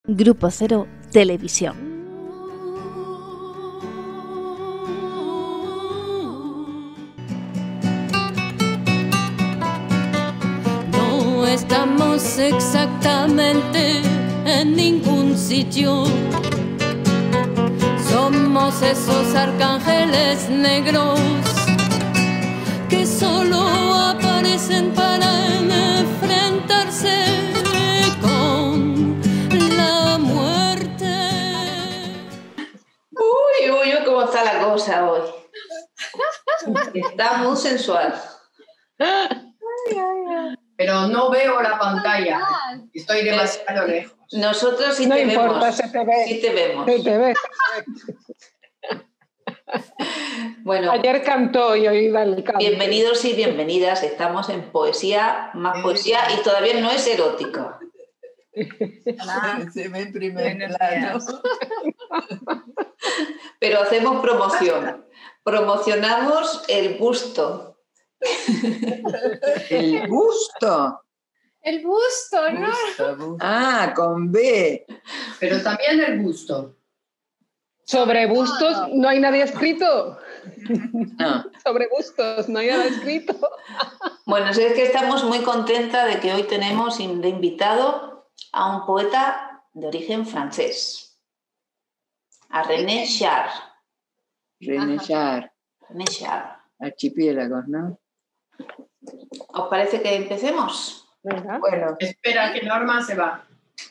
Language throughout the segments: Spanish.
Grupo Cero Televisión. No estamos exactamente en ningún sitio. Somos esos arcángeles negros que solo aparecen para enfrentarse con la muerte. Uy, cómo está la cosa hoy. Está muy sensual. Pero no veo la pantalla. Estoy demasiado lejos. Nosotros sí No te importa, vemos. se te ve. Sí te vemos. Se te ve. Bueno, Ayer cantó y hoy da el canto. bienvenidos y bienvenidas. Estamos en poesía, más poesía y todavía no es erótica. Se ve en primer plano. Pero hacemos promoción. Promocionamos el busto. El busto. El busto, ¿no? Busto. Ah, con B. Pero también el busto. Sobre bustos no hay nadie escrito. No. Sobre bustos no hay nada escrito. Bueno, es que estamos muy contentas de que hoy tenemos de invitado a un poeta de origen francés, a René Char. René Char. René Char. Archipiélagos, ¿no? ¿Os parece que empecemos? ¿Verdad? Bueno, Espera que Norma se va.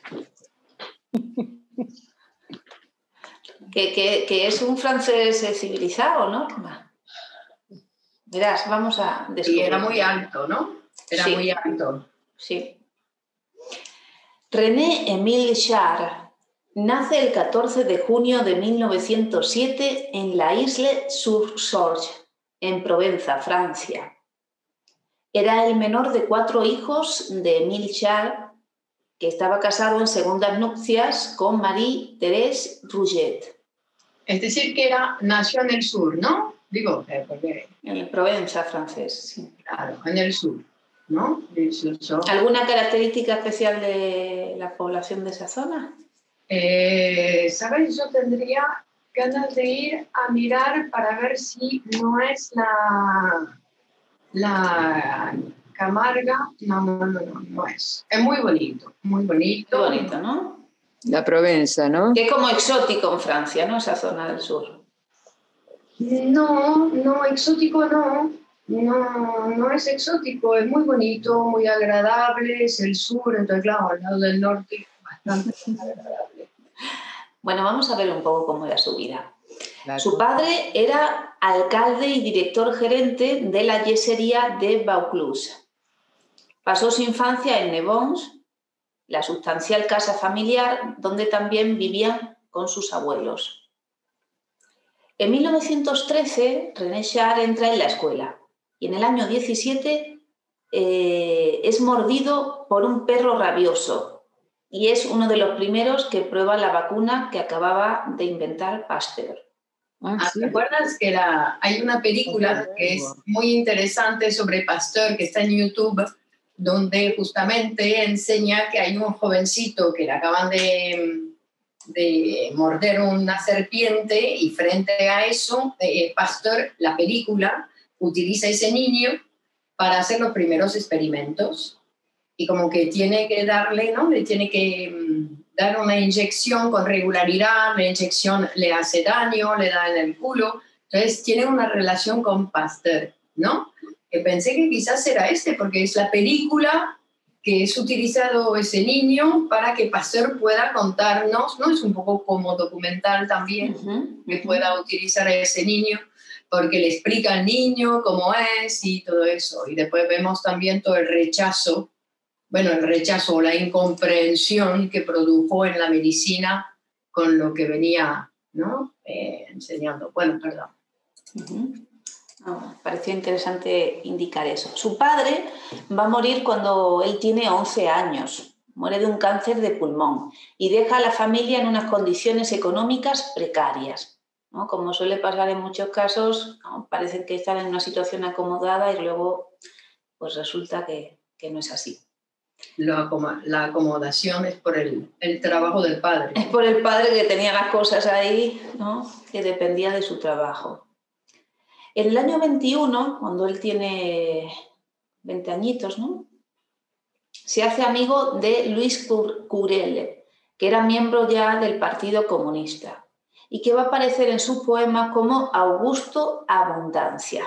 Que es un francés civilizado, ¿no? Verás, vamos a Y descubrir. era muy alto, ¿no? Era Sí. muy alto. Sí. René Émile Char nace el 14 de junio de 1907 en la Isle-sur-Sorge, en Provenza, Francia. Era el menor de 4 hijos de Émile Char, que estaba casado en segundas nupcias con Marie-Thérèse Rouget. Es decir, que nació en el sur, ¿no? Digo, porque, En Provenza, francés, sí. claro, en el sur, ¿no? Del sur. ¿Alguna característica especial de la población de esa zona? ¿Sabes? Yo tendría ganas de ir a mirar para ver si no es la Camarga. No es. Es muy bonito, muy bonito. Qué bonito, ¿no? la Provenza, ¿no? Que es como exótico en Francia, ¿no? Esa zona del sur. No, exótico no es exótico, es muy bonito, muy agradable, es el sur, entonces claro, al lado del norte, bastante agradable. Bueno, vamos a ver un poco cómo era su vida. La Su padre era alcalde y director gerente de la yesería de Vaucluse. Pasó su infancia en Nevons, la sustancial casa familiar donde también vivían con sus abuelos. En 1913, René Char entra en la escuela y en el año 17 es mordido por un perro rabioso y es uno de los primeros que prueba la vacuna que acababa de inventar Pasteur. sí. ¿Te acuerdas que hay una película que es muy interesante sobre Pasteur que está en YouTube, donde justamente enseña que hay un jovencito que le acaban de morder una serpiente y frente a eso, Pasteur, la película, utiliza a ese niño para hacer los primeros experimentos y como que tiene que darle, ¿no? Le tiene que dar una inyección con regularidad, la inyección le hace daño, le da en el culo, entonces tiene una relación con Pasteur, ¿no? Que pensé que quizás era porque es la película que es utilizado ese niño para que Pasteur pueda contarnos, ¿no? Es un poco como documental también, que pueda utilizar a ese niño, porque le explica al niño cómo es y todo eso. Y después vemos también todo el rechazo o la incomprensión que produjo en la medicina con lo que venía, ¿no? Enseñando. Bueno, perdón. Pareció interesante indicar eso. Su padre va a morir cuando él tiene 11 años. Muere de un cáncer de pulmón y deja a la familia en unas condiciones económicas precarias, ¿no? Como suele pasar en muchos casos, ¿no? Parecen que están en una situación acomodada y luego pues resulta que no es así. La acomodación es por el trabajo del padre. Es por el padre que tenía las cosas ahí, ¿no? Que dependía de su trabajo. En el año 21, cuando él tiene 20 añitos, ¿no? Se hace amigo de Luis Curelle, que era miembro ya del Partido Comunista y que va a aparecer en sus poemas como Augusto Abundancia.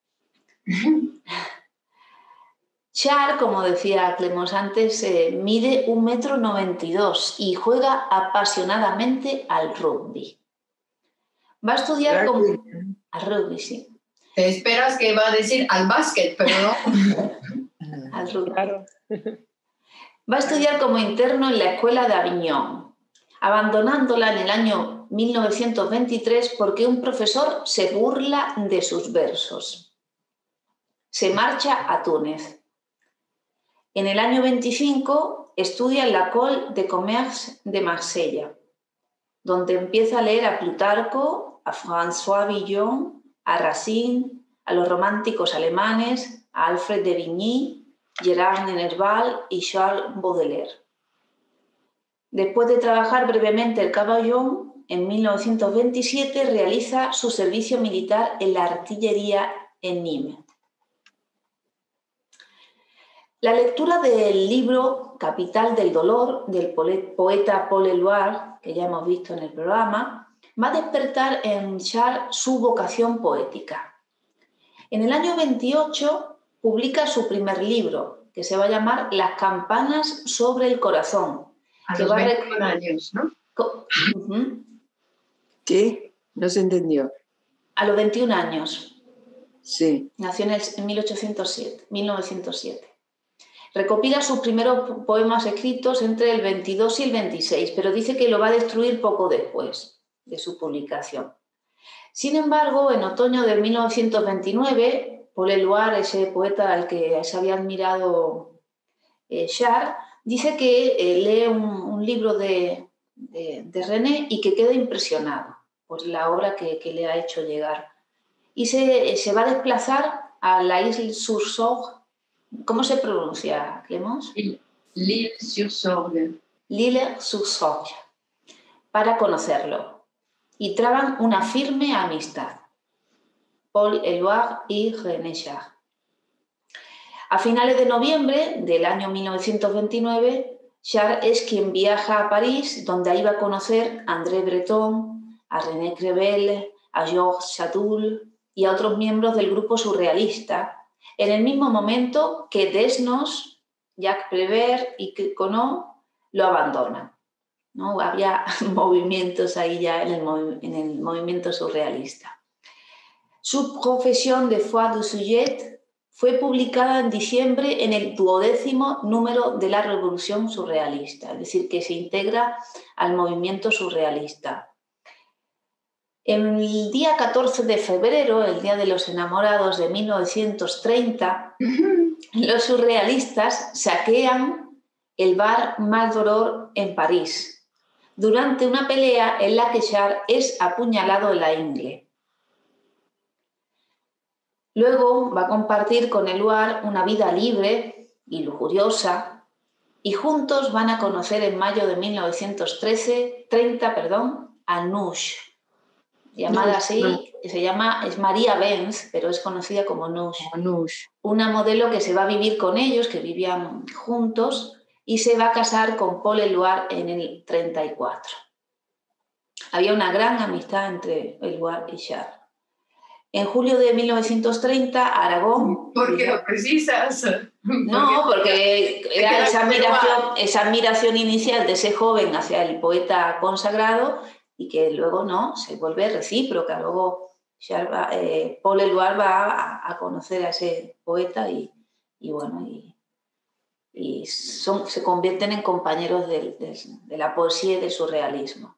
Char, como decía Clemons antes, mide 1,92 m y juega apasionadamente al rugby. Va a estudiar al rugby, sí. Te esperas que va a decir al básquet, pero no. Al rugby. Claro. Va a estudiar como interno en la escuela de Aviñón, abandonándola en el año 1923 porque un profesor se burla de sus versos. Se marcha a Túnez. En el año 25 estudia en la École de Commerce de Marsella, donde empieza a leer a Plutarco, a François Villon, a Racine, a los románticos alemanes, a Alfred de Vigny, Gerard de Nerval y Charles Baudelaire. Después de trabajar brevemente el Caballón, en 1927 realiza su servicio militar en la artillería en Nîmes. La lectura del libro Capital del dolor del poeta Paul Éluard, que ya hemos visto en el programa, va a despertar en Charles su vocación poética. En el año 28 publica su primer libro, que se va a llamar Las campanas sobre el corazón. A los 21 años, ¿no? ¿Qué? No se entendió. A los 21 años. Sí. Nació en 1907. Recopila sus primeros poemas escritos entre el 22 y el 26, pero dice que lo va a destruir poco después de su publicación. Sin embargo, en otoño de 1929, Paul Éluard, ese poeta al que se había admirado Charles, dice que lee un libro de René y que queda impresionado por la obra que le ha hecho llegar. Y se va a desplazar a la L'Isle-sur-Sorgue. ¿Cómo se pronuncia, Clemons? L'Isle-sur-Sorgue. L'Isle-sur-Sorgue, para conocerlo. Y traban una firme amistad. Paul Éluard y René Char. A finales de noviembre del año 1929, Char es quien viaja a París, donde ahí va a conocer a André Breton, a René Crevel, a Georges Satoul y a otros miembros del grupo surrealista, en el mismo momento que Desnos, Jacques Prévert y Conot lo abandonan, ¿no? Había movimientos ahí ya en el movimiento surrealista. Su Profesión de foi du sujet fue publicada en diciembre en el 12º número de la Revolución Surrealista, es decir, que se integra al movimiento surrealista. El día 14 de febrero, el Día de los Enamorados de 1930, los surrealistas saquean el bar Maldoror en París, durante una pelea en la que Charles es apuñalado en la ingle. Luego va a compartir con Éluard una vida libre y lujuriosa y juntos van a conocer en mayo de 1930 a Nush, llamada así, es María Benz, pero es conocida como Nush. Una modelo que se va a vivir con ellos, que vivían juntos, y se va a casar con Paul Éluard en el 34. Había una gran amistad entre Éluard y Charles. En julio de 1930, Aragón... ¿Por qué lo precisas? No, porque era esa admiración inicial de ese joven hacia el poeta consagrado y que luego no, se vuelve recíproca. Luego Paul Éluard va a conocer a ese poeta y se convierten en compañeros de la poesía y del surrealismo.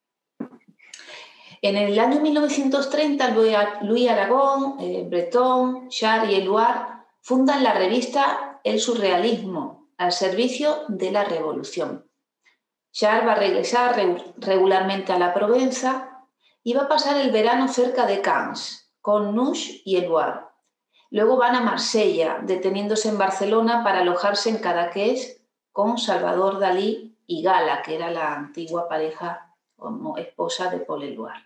En el año 1930, Louis Aragón, Breton, Charles y Éluard fundan la revista El Surrealismo, al servicio de la revolución. Charles va a regresar regularmente a la Provenza y va a pasar el verano cerca de Cannes, con Nush y Éluard. Luego van a Marsella, deteniéndose en Barcelona para alojarse en Cadaqués, con Salvador Dalí y Gala, que era la antigua pareja como esposa de Paul Éluard.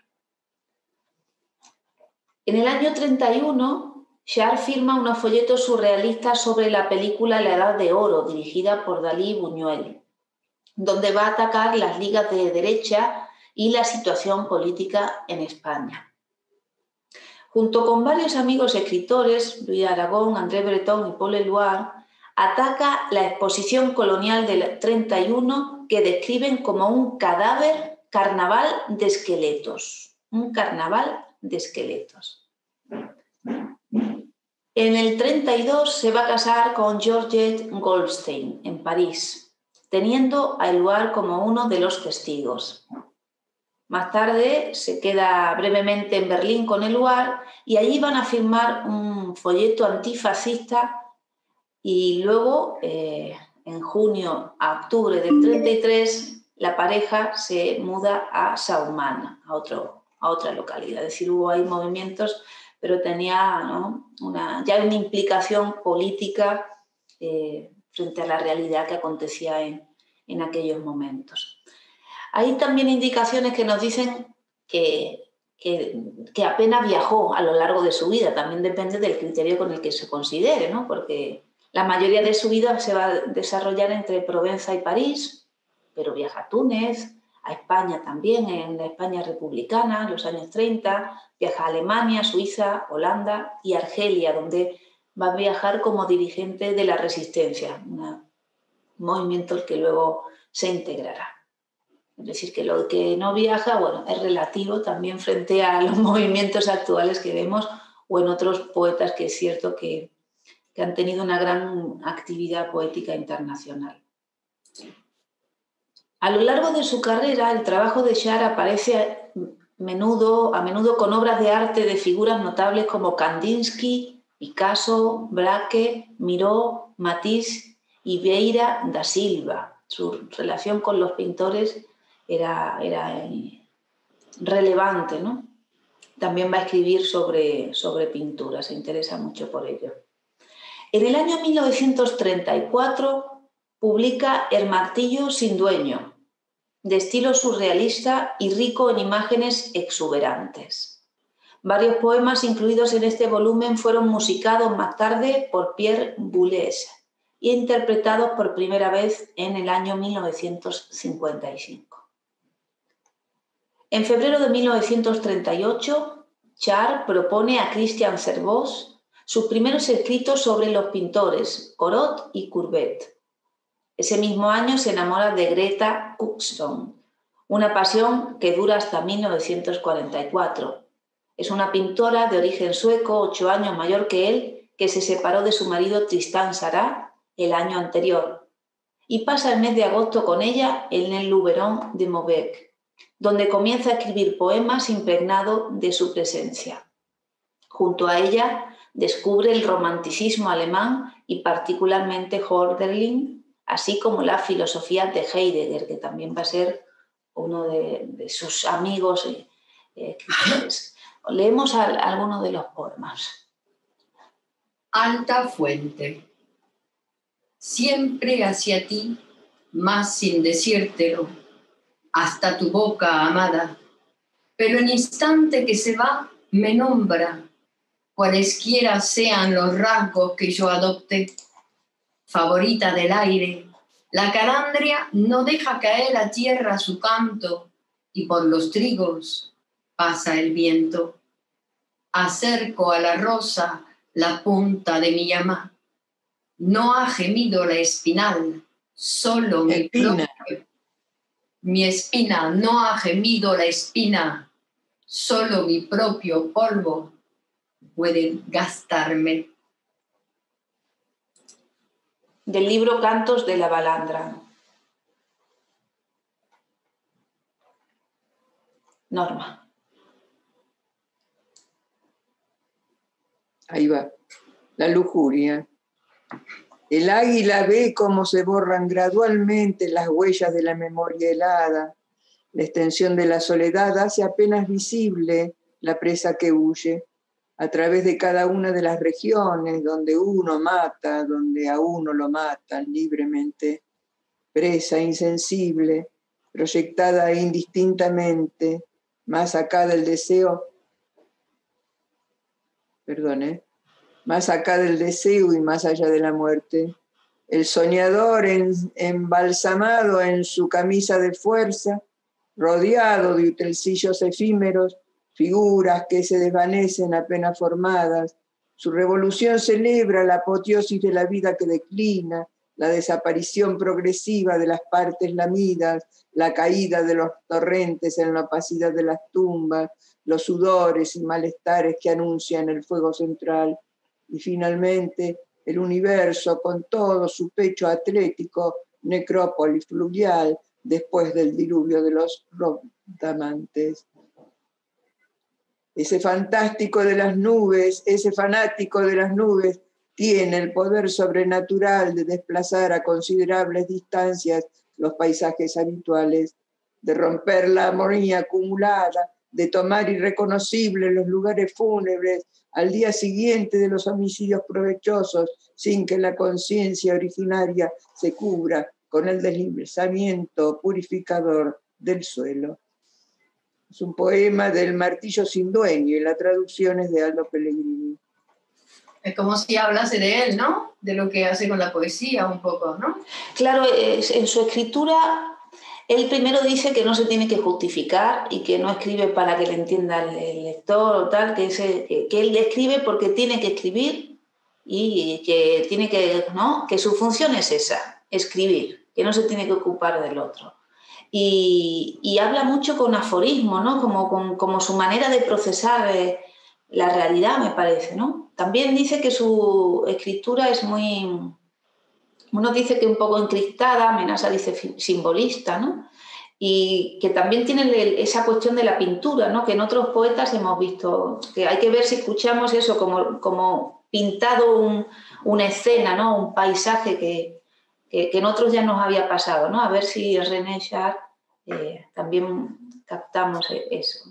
En el año 31, Char firma unos folletos surrealistas sobre la película La Edad de Oro, dirigida por Dalí y Buñuel, donde va a atacar las ligas de derecha y la situación política en España. Junto con varios amigos escritores, Luis Aragón, André Breton y Paul Éluard, ataca la exposición colonial del 31 que describen como un carnaval de esqueletos. Un carnaval de esqueletos. En el 32 se va a casar con Georgette Goldstein en París, teniendo a Éluard como uno de los testigos. Más tarde se queda brevemente en Berlín con Éluard y allí van a firmar un folleto antifascista y luego, en junio a octubre del 33, la pareja se muda a Saumana, a otra localidad. Es decir, hubo ahí movimientos, pero tenía, ¿no?, ya una implicación política frente a la realidad que acontecía en aquellos momentos. Hay también indicaciones que nos dicen que apenas viajó a lo largo de su vida. También depende del criterio con el que se considere, ¿no? Porque la mayoría de su vida se va a desarrollar entre Provenza y París, pero viaja a Túnez, a España también, en la España republicana, en los años 30, viaja a Alemania, Suiza, Holanda y Argelia, donde va a viajar como dirigente de la resistencia, un movimiento al que luego se integrará. Es decir, que lo que no viaja, bueno, es relativo también frente a los movimientos actuales que vemos o en otros poetas que es cierto que han tenido una gran actividad poética internacional. A lo largo de su carrera, el trabajo de Char aparece a menudo con obras de arte de figuras notables como Kandinsky, Picasso, Braque, Miró, Matisse y Vieira da Silva. Su relación con los pintores era relevante, ¿no? También va a escribir sobre pintura, se interesa mucho por ello. En el año 1934 publica El martillo sin dueño, de estilo surrealista y rico en imágenes exuberantes. Varios poemas incluidos en este volumen fueron musicados más tarde por Pierre Boulez e interpretados por primera vez en el año 1955. En febrero de 1938, Char propone a Christian Servoz sus primeros escritos sobre los pintores Corot y Courbet. Ese mismo año se enamora de Greta Cookstone, una pasión que dura hasta 1944. Es una pintora de origen sueco, 8 años mayor que él, que se separó de su marido Tristan Tzara el año anterior y pasa el mes de agosto con ella en el Luberon de Maubeuge, donde comienza a escribir poemas impregnados de su presencia. Junto a ella descubre el romanticismo alemán y particularmente Hölderlin, así como la filosofía de Heidegger, que también va a ser uno de sus amigos escritores. Leemos algunos de los poemas. Alta fuente. Siempre hacia ti, más sin decírtelo, hasta tu boca amada, pero en instante que se va, me nombra, cualesquiera sean los rasgos que yo adopte. Favorita del aire, la calandria no deja caer a tierra su canto y por los trigos pasa el viento. Acerco a la rosa la punta de mi llama. No ha gemido la espinal, solo mi espina no ha gemido la espina, solo mi propio polvo puede gastarme. Del libro Cantos de la Balandra. Norma. Ahí va. La lujuria. El águila ve cómo se borran gradualmente las huellas de la memoria helada. La extensión de la soledad hace apenas visible la presa que huye a través de cada una de las regiones donde uno mata, donde a uno lo matan libremente. presa, insensible, proyectada indistintamente, más acá del deseo, más acá del deseo y más allá de la muerte. El soñador embalsamado en su camisa de fuerza, rodeado de utensilios efímeros, figuras que se desvanecen apenas formadas. Su revolución celebra la apoteosis de la vida que declina, la desaparición progresiva de las partes lamidas, la caída de los torrentes en la opacidad de las tumbas, los sudores y malestares que anuncian el fuego central. Y finalmente, el universo con todo su pecho atlético, necrópolis fluvial, después del diluvio de los rodamantes. Ese fantástico de las nubes, ese fanático de las nubes, tiene el poder sobrenatural de desplazar a considerables distancias los paisajes habituales, de romper la armonía acumulada, de tomar irreconocibles los lugares fúnebres al día siguiente de los homicidios provechosos, sin que la conciencia originaria se cubra con el deslizamiento purificador del suelo. Es un poema del Martillo sin dueño y la traducción es de Aldo Pellegrini. Es como si hablase de él, ¿no? De lo que hace con la poesía un poco, ¿no? Claro, en su escritura, él primero dice que no se tiene que justificar y que no escribe para que le entienda el lector o tal, que él escribe porque tiene que escribir y que tiene que, ¿no? Que su función es esa, escribir, que no se tiene que ocupar del otro. Y habla mucho con aforismo, ¿no? Como su manera de procesar la realidad, me parece, ¿no? También dice que su escritura es muy... Uno dice que un poco encriptada, Menasa dice simbolista, ¿no? Y que también tiene esa cuestión de la pintura, ¿no? Que en otros poetas hemos visto, que hay que ver si escuchamos eso como pintado una escena, ¿no? Un paisaje que en otros ya nos había pasado, ¿no? A ver si René Char también captamos eso.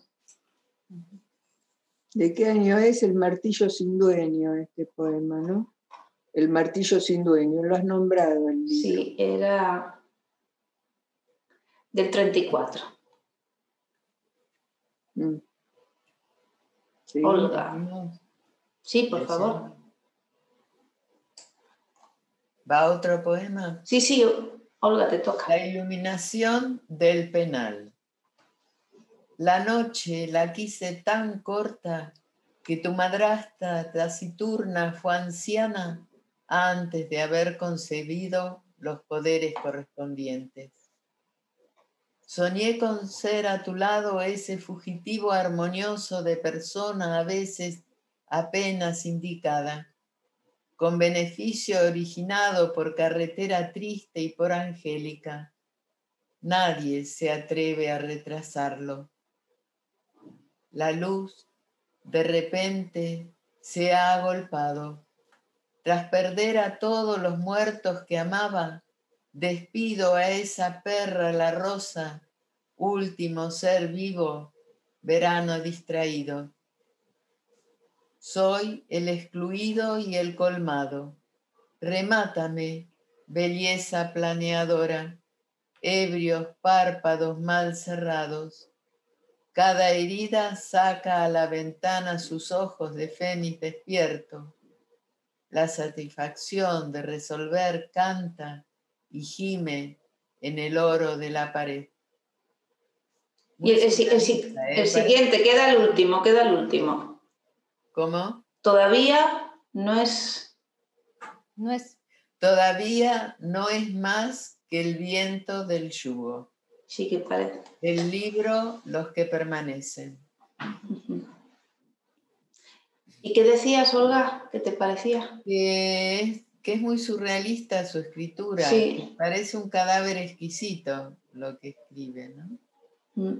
¿De qué año es El Martillo sin dueño este poema, no? El Martillo sin dueño, lo has nombrado el libro. Sí, era del 34. Sí. Olga. Sí, por favor. ¿Va otro poema? Sí, Olga, te toca. La iluminación del penal. La noche la quise tan corta que tu madrastra taciturna fue anciana antes de haber concebido los poderes correspondientes. Soñé con ser a tu lado ese fugitivo armonioso de persona a veces apenas indicada, con beneficio originado por carretera triste y por angélica. Nadie se atreve a retrasarlo. La luz, de repente, se ha agolpado. Tras perder a todos los muertos que amaba, despido a esa perra la rosa, último ser vivo, verano distraído. Soy el excluido y el colmado. Remátame, belleza planeadora, ebrios párpados mal cerrados. Cada herida saca a la ventana sus ojos de fénix despierto. La satisfacción de resolver canta y gime en el oro de la pared. Y el siguiente, queda el último. ¿Cómo? Todavía no es... Todavía no es más que el viento del yugo. Sí, que parece. El libro, los que permanecen. ¿Y qué decías, Olga? ¿Qué te parecía? Que es muy surrealista su escritura. Sí. Parece un cadáver exquisito lo que escribe, ¿no?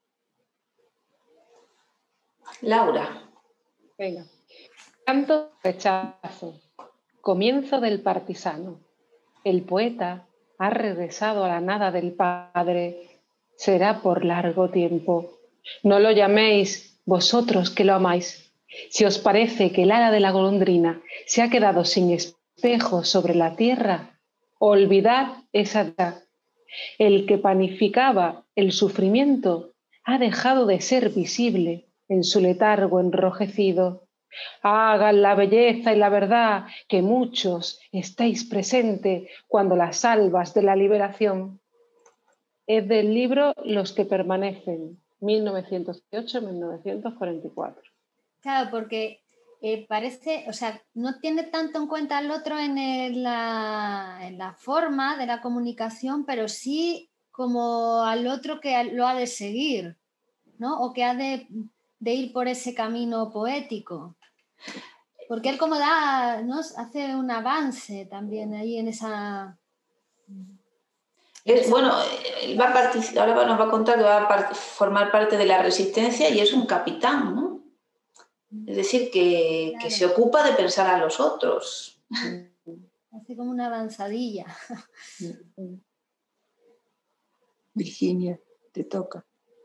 Laura. Venga. Canto de rechazo. Comienzo del partisano. El poeta ha regresado a la nada del padre. Será por largo tiempo. No lo llaméis vosotros que lo amáis. Si os parece que el ala de la golondrina se ha quedado sin espejo sobre la tierra, olvidad esa edad El que panificaba el sufrimiento ha dejado de ser visible en su letargo enrojecido. Hagan la belleza y la verdad, que muchos estáis presentes cuando las salvas de la liberación. Es del libro Los que permanecen, 1908-1944. Claro, porque parece, o sea, no tiene tanto en cuenta al otro en la forma de la comunicación, pero sí como al otro que lo ha de seguir, ¿no? O que ha de ir por ese camino poético. Porque él como da, ¿no? Hace un avance también ahí en esa... Bueno, él ahora nos va a contar que va a formar parte de la resistencia y es un capitán, ¿no? Es decir, que se ocupa de pensar a los otros. Hace como una avanzadilla. Virginia, te toca.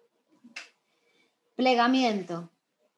Plegamiento.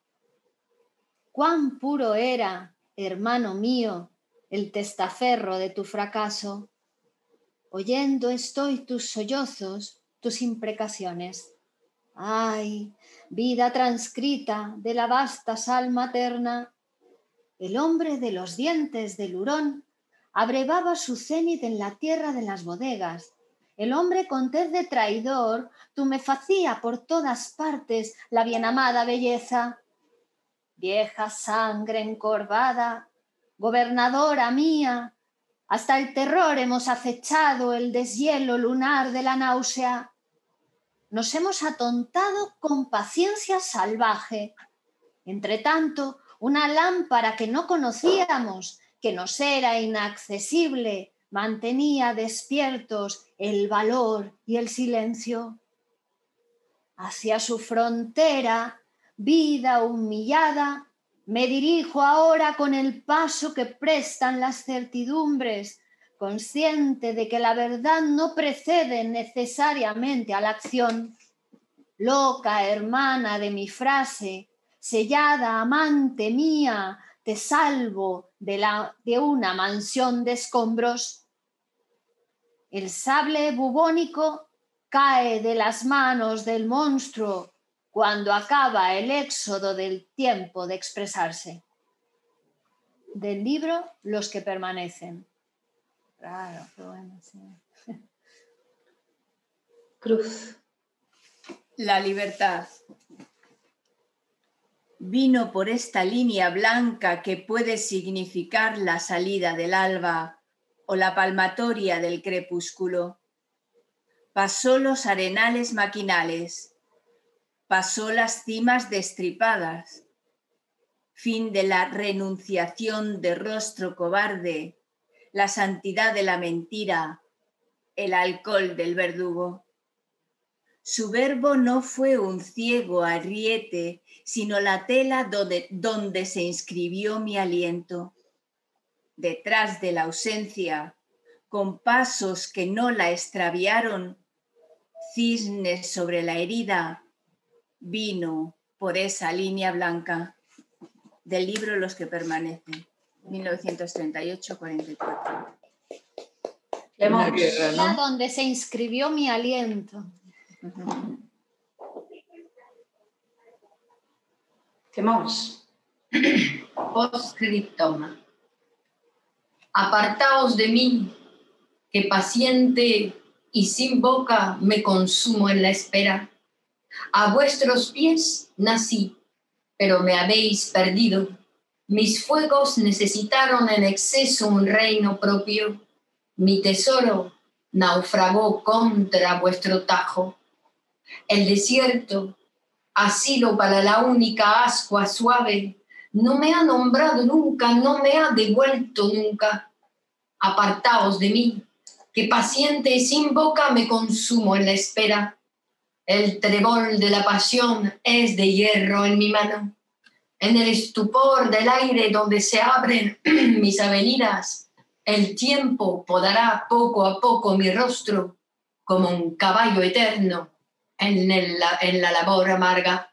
Cuán puro era, hermano mío, el testaferro de tu fracaso. Oyendo estoy tus sollozos, tus imprecaciones. Ay, vida transcrita de la vasta sal materna. El hombre de los dientes del hurón abrevaba su cénit en la tierra de las bodegas. El hombre con tez de traidor tumefacía por todas partes la bienamada belleza. Vieja sangre encorvada, gobernadora mía, hasta el terror hemos acechado el deshielo lunar de la náusea. Nos hemos atontado con paciencia salvaje. Entretanto, una lámpara que no conocíamos, que nos era inaccesible, mantenía despiertos el valor y el silencio. Hacia su frontera, vida humillada, me dirijo ahora con el paso que prestan las certidumbres, consciente de que la verdad no precede necesariamente a la acción. Loca hermana de mi frase, sellada amante mía, te salvo de una mansión de escombros. El sable bubónico cae de las manos del monstruo cuando acaba el éxodo del tiempo de expresarse. Del libro Los que permanecen. Claro, qué bueno, sí. Cruz. La libertad. Vino por esta línea blanca que puede significar la salida del alba o la palmatoria del crepúsculo. Pasó los arenales maquinales, pasó las cimas destripadas, fin de la renunciación de rostro cobarde, la santidad de la mentira, el alcohol del verdugo. Su verbo no fue un ciego ariete, sino la tela donde se inscribió mi aliento. Detrás de la ausencia, con pasos que no la extraviaron, cisnes sobre la herida, vino por esa línea blanca. Del libro Los que permanecen, 1938-44. La guerra, ¿no? Donde se inscribió mi aliento. ¿Qué más? Postscriptum. Apartaos de mí, que paciente y sin boca me consumo en la espera. A vuestros pies nací, pero me habéis perdido. Mis fuegos necesitaron en exceso un reino propio. Mi tesoro naufragó contra vuestro tajo. El desierto, asilo para la única ascua suave, no me ha nombrado nunca, no me ha devuelto nunca. Apartaos de mí, que paciente y sin boca me consumo en la espera. El trebol de la pasión es de hierro en mi mano. En el estupor del aire donde se abren mis avenidas, el tiempo podará poco a poco mi rostro como un caballo eterno en la labor amarga.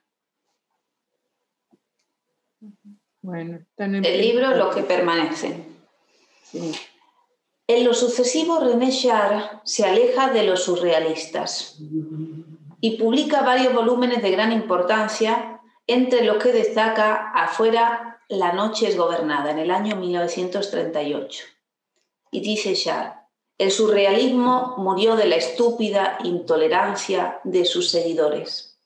Bueno, el libro Los que permanecen. Sí. En lo sucesivo, René Char se aleja de los surrealistas y publica varios volúmenes de gran importancia, entre los que destaca Afuera la noche es gobernada, en el año 1938. Y dice Char: el surrealismo murió de la estúpida intolerancia de sus seguidores.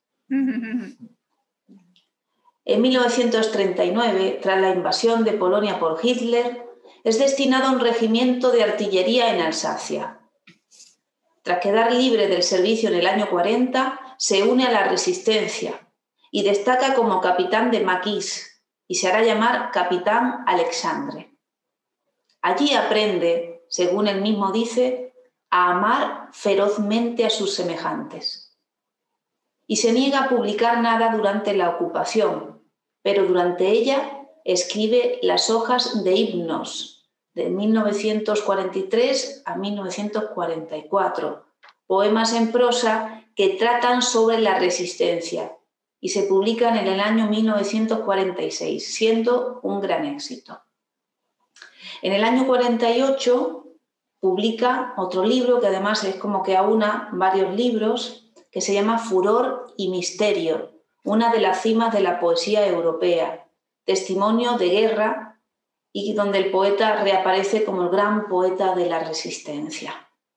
En 1939, tras la invasión de Polonia por Hitler, es destinado a un regimiento de artillería en Alsacia. Tras quedar libre del servicio en el año 40, se une a la resistencia y destaca como capitán de Maquis y se hará llamar Capitán Alexandre. Allí aprende, según él mismo dice, a amar ferozmente a sus semejantes. Y se niega a publicar nada durante la ocupación, pero durante ella escribe Las hojas de himnos, de 1943 a 1944, poemas en prosa que tratan sobre la resistencia y se publican en el año 1946, siendo un gran éxito. En el año 48 publica otro libro que además es como que aúna varios libros, que se llama Furor y Misterio, una de las cimas de la poesía europea, testimonio de guerra, y donde el poeta reaparece como el gran poeta de la resistencia.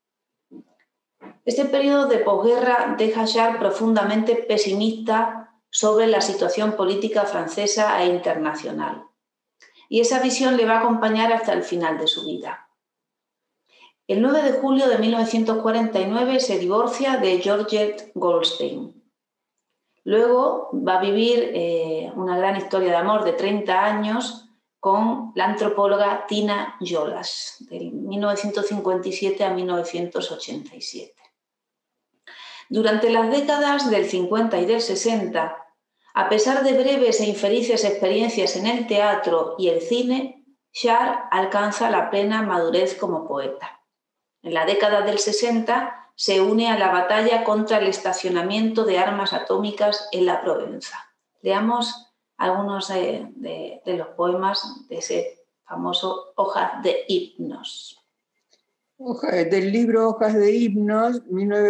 Este periodo de posguerra deja a Char profundamente pesimista sobre la situación política francesa e internacional, y esa visión le va a acompañar hasta el final de su vida. El 9 de julio de 1949 se divorcia de Georgette Goldstein. Luego va a vivir una gran historia de amor de 30 años con la antropóloga Tina Jolas, de 1957 a 1987. Durante las décadas del 50 y del 60, a pesar de breves e infelices experiencias en el teatro y el cine, Char alcanza la plena madurez como poeta. En la década del 60 se une a la batalla contra el estacionamiento de armas atómicas en la Provenza. Leamos algunos de los poemas de ese famoso Hojas de himnos. Del libro Hojas de himnos,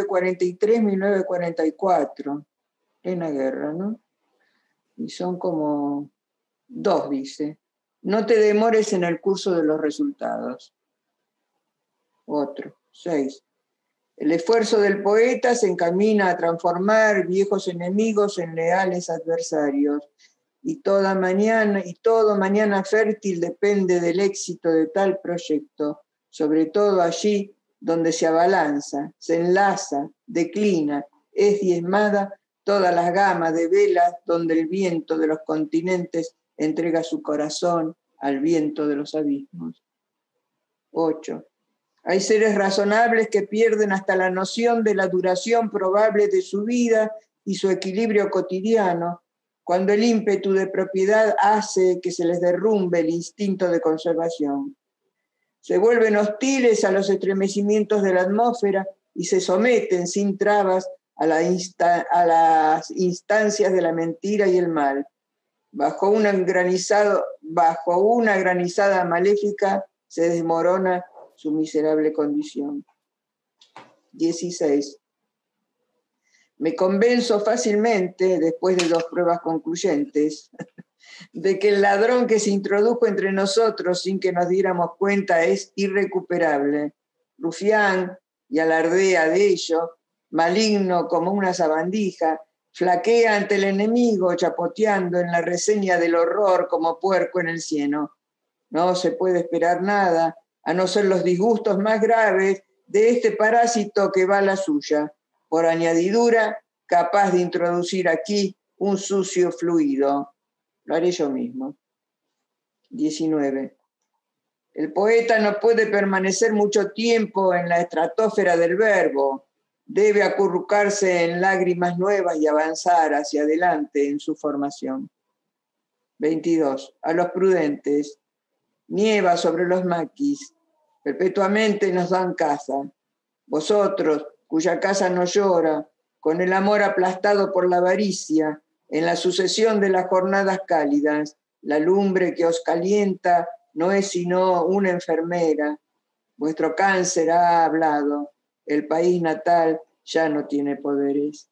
1943-1944, plena guerra, ¿no? Y son como dos, dice. No te demores en el curso de los resultados. Otro, 6. El esfuerzo del poeta se encamina a transformar viejos enemigos en leales adversarios, y todo mañana fértil depende del éxito de tal proyecto, sobre todo allí donde se abalanza, se enlaza, declina, es diezmada todas las gamas de velas donde el viento de los continentes entrega su corazón al viento de los abismos. 8. Hay seres razonables que pierden hasta la noción de la duración probable de su vida y su equilibrio cotidiano, cuando el ímpetu de propiedad hace que se les derrumbe el instinto de conservación. Se vuelven hostiles a los estremecimientos de la atmósfera y se someten sin trabas a las instancias de la mentira y el mal. Bajo una granizada maléfica se desmorona su miserable condición. 16. Me convenzo fácilmente, después de 2 pruebas concluyentes, de que el ladrón que se introdujo entre nosotros sin que nos diéramos cuenta es irrecuperable, rufián y alardea de ello, maligno como una sabandija, flaquea ante el enemigo chapoteando en la reseña del horror como puerco en el cieno. No se puede esperar nada, a no ser los disgustos más graves de este parásito que va a la suya, por añadidura capaz de introducir aquí un sucio fluido. Lo haré yo mismo. 19. El poeta no puede permanecer mucho tiempo en la estratosfera del verbo, debe acurrucarse en lágrimas nuevas y avanzar hacia adelante en su formación. 22. A los prudentes, nieva sobre los maquis, perpetuamente nos dan caza. Vosotros, cuya casa no llora, con el amor aplastado por la avaricia, en la sucesión de las jornadas cálidas, la lumbre que os calienta no es sino una enfermera. Vuestro cáncer ha hablado. El país natal ya no tiene poderes.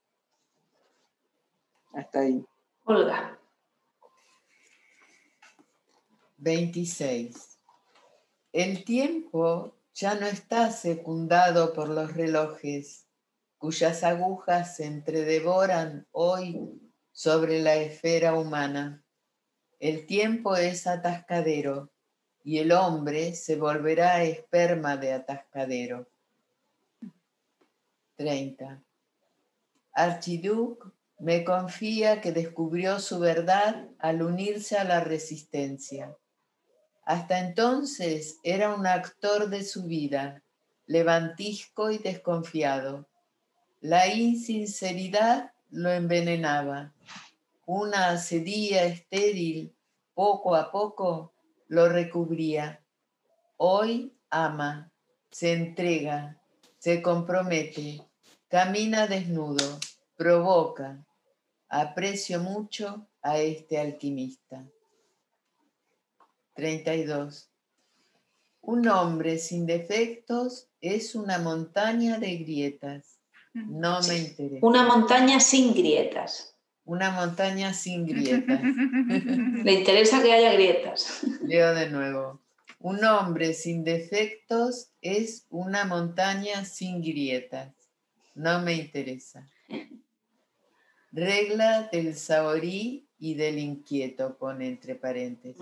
Hasta ahí. Olga. 26. El tiempo ya no está secundado por los relojes, cuyas agujas se entredevoran hoy sobre la esfera humana. El tiempo es atascadero, y el hombre se volverá esperma de atascadero. 30. Archiduque me confía que descubrió su verdad al unirse a la resistencia. Hasta entonces era un actor de su vida, levantisco y desconfiado. La insinceridad lo envenenaba. Una asedía estéril, poco a poco, lo recubría. Hoy ama, se entrega, se compromete, camina desnudo, provoca. Aprecio mucho a este alquimista. 32. Un hombre sin defectos es una montaña de grietas. No me interesa. Una montaña sin grietas. Una montaña sin grietas. Le interesa que haya grietas. Leo de nuevo. Un hombre sin defectos es una montaña sin grietas. No me interesa. Regla del saorí y del inquieto, pone entre paréntesis.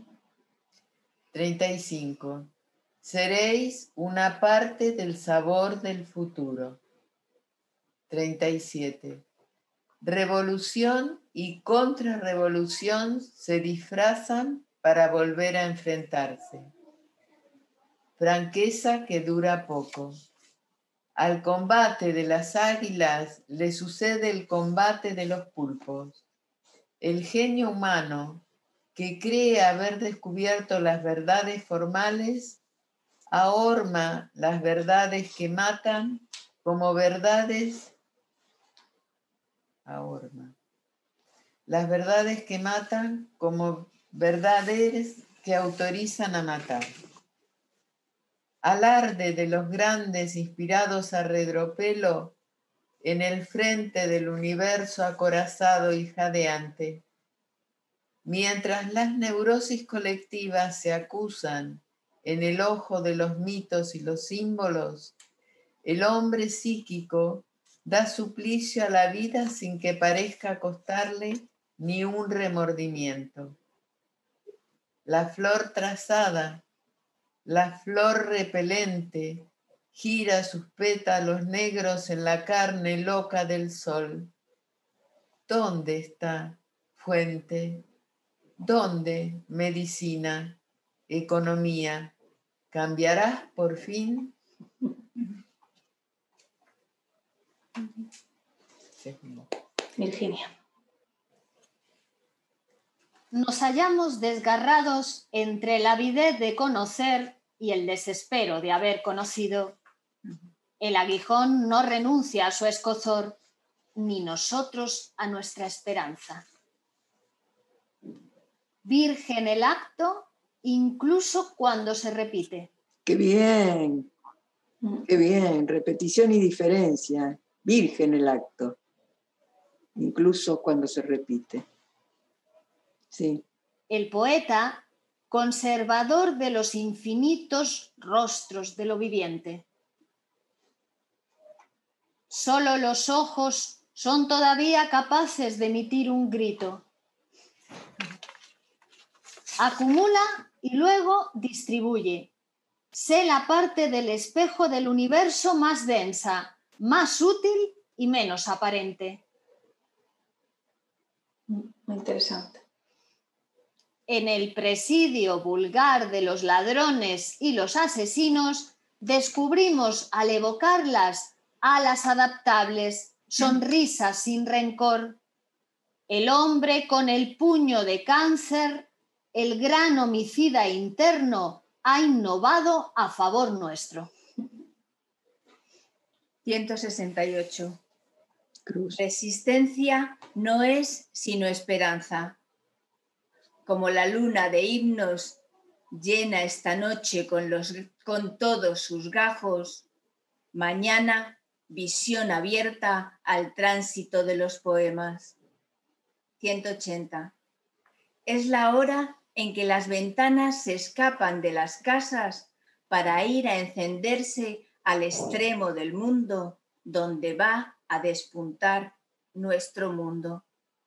35. Seréis una parte del sabor del futuro. 37. Revolución y contrarrevolución se disfrazan para volver a enfrentarse. Franqueza que dura poco. Al combate de las águilas le sucede el combate de los pulpos. El genio humano, que cree haber descubierto las verdades formales, ahorma las verdades que matan como verdades. Ahorma las verdades que matan como verdades que autorizan a matar. Alarde de los grandes inspirados a redropelo en el frente del universo acorazado y jadeante. Mientras las neurosis colectivas se acusan en el ojo de los mitos y los símbolos, el hombre psíquico da suplicio a la vida sin que parezca costarle ni un remordimiento. La flor trazada, la flor repelente, gira sus pétalos negros en la carne loca del sol. ¿Dónde está, fuente? ¿Dónde, medicina, economía? ¿Cambiarás por fin? Virginia. Nos hallamos desgarrados entre la avidez de conocer y el desespero de haber conocido. El aguijón no renuncia a su escozor, ni nosotros a nuestra esperanza. Virgen el acto, incluso cuando se repite. ¡Qué bien! ¡Qué bien! Repetición y diferencia. Virgen el acto, incluso cuando se repite. Sí. El poeta, conservador de los infinitos rostros de lo viviente. Solo los ojos son todavía capaces de emitir un grito. Acumula y luego distribuye. Sé la parte del espejo del universo más densa, más útil y menos aparente. Muy interesante. En el presidio vulgar de los ladrones y los asesinos, descubrimos al evocarlas alas adaptables, sonrisas sin rencor. El hombre con el puño de cáncer, el gran homicida interno, ha innovado a favor nuestro. 168. Cruz. Resistencia no es sino esperanza. Como la luna de himnos llena esta noche con todos sus gajos, mañana visión abierta al tránsito de los poemas. 180. Es la hora en que las ventanas se escapan de las casas para ir a encenderse al extremo del mundo donde va a despuntar nuestro mundo.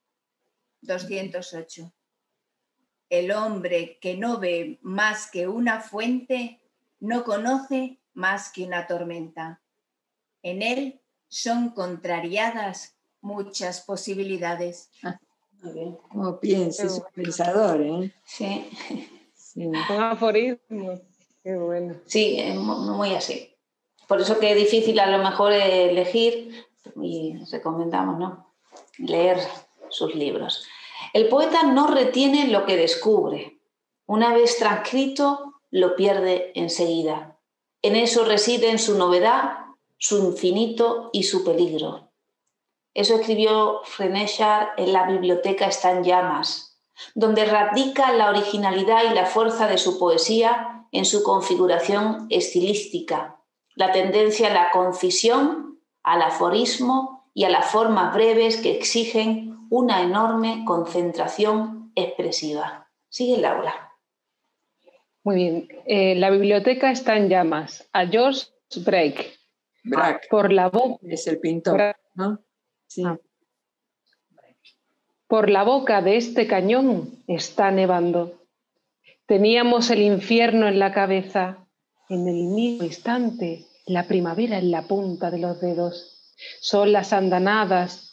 208. El hombre que no ve más que una fuente no conoce más que una tormenta. En él son contrariadas muchas posibilidades. Muy bien. Como piensa, es un pensador, ¿eh? Sí, Sí. Un aforismo. Qué bueno. sí, es muy así. Por eso que es difícil a lo mejor elegir y recomendamos, ¿no?, leer sus libros. El poeta no retiene lo que descubre. Una vez transcrito, lo pierde enseguida. En eso residen su novedad, su infinito y su peligro. Eso escribió Freinet en La biblioteca está en llamas, donde radica la originalidad y la fuerza de su poesía en su configuración estilística, la tendencia a la concisión, al aforismo y a las formas breves que exigen una enorme concentración expresiva. Sigue Laura. Muy bien. La biblioteca está en llamas. A George Braque. Braque. Por la boca. Es el pintor, ¿no? Sí. Por la boca de este cañón está nevando. Teníamos el infierno en la cabeza. En el mismo instante, la primavera en la punta de los dedos. Son las andanadas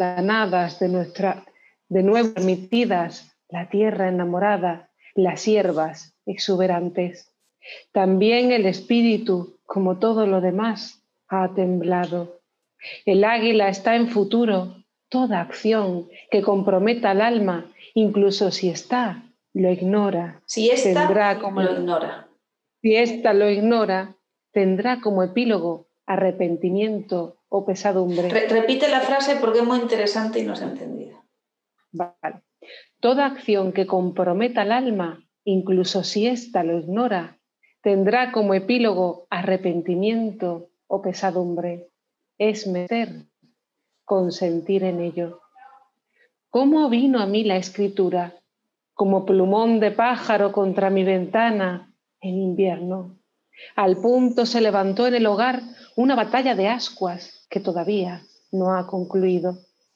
de nuevo permitidas, la tierra enamorada, las hierbas exuberantes. También el espíritu, como todo lo demás, ha temblado. El águila está en futuro. Toda acción que comprometa al alma, incluso si está, lo ignora. Si esta lo ignora. Si ésta lo ignora, tendrá como epílogo arrepentimiento o pesadumbre. Repite la frase porque es muy interesante y no se ha entendido. Vale. Toda acción que comprometa al alma, incluso si ésta lo ignora, tendrá como epílogo arrepentimiento o pesadumbre. Es meter, consentir en ello. ¿Cómo vino a mí la escritura? Como plumón de pájaro contra mi ventana en invierno. Al punto se levantó en el hogar una batalla de ascuas que todavía no ha concluido.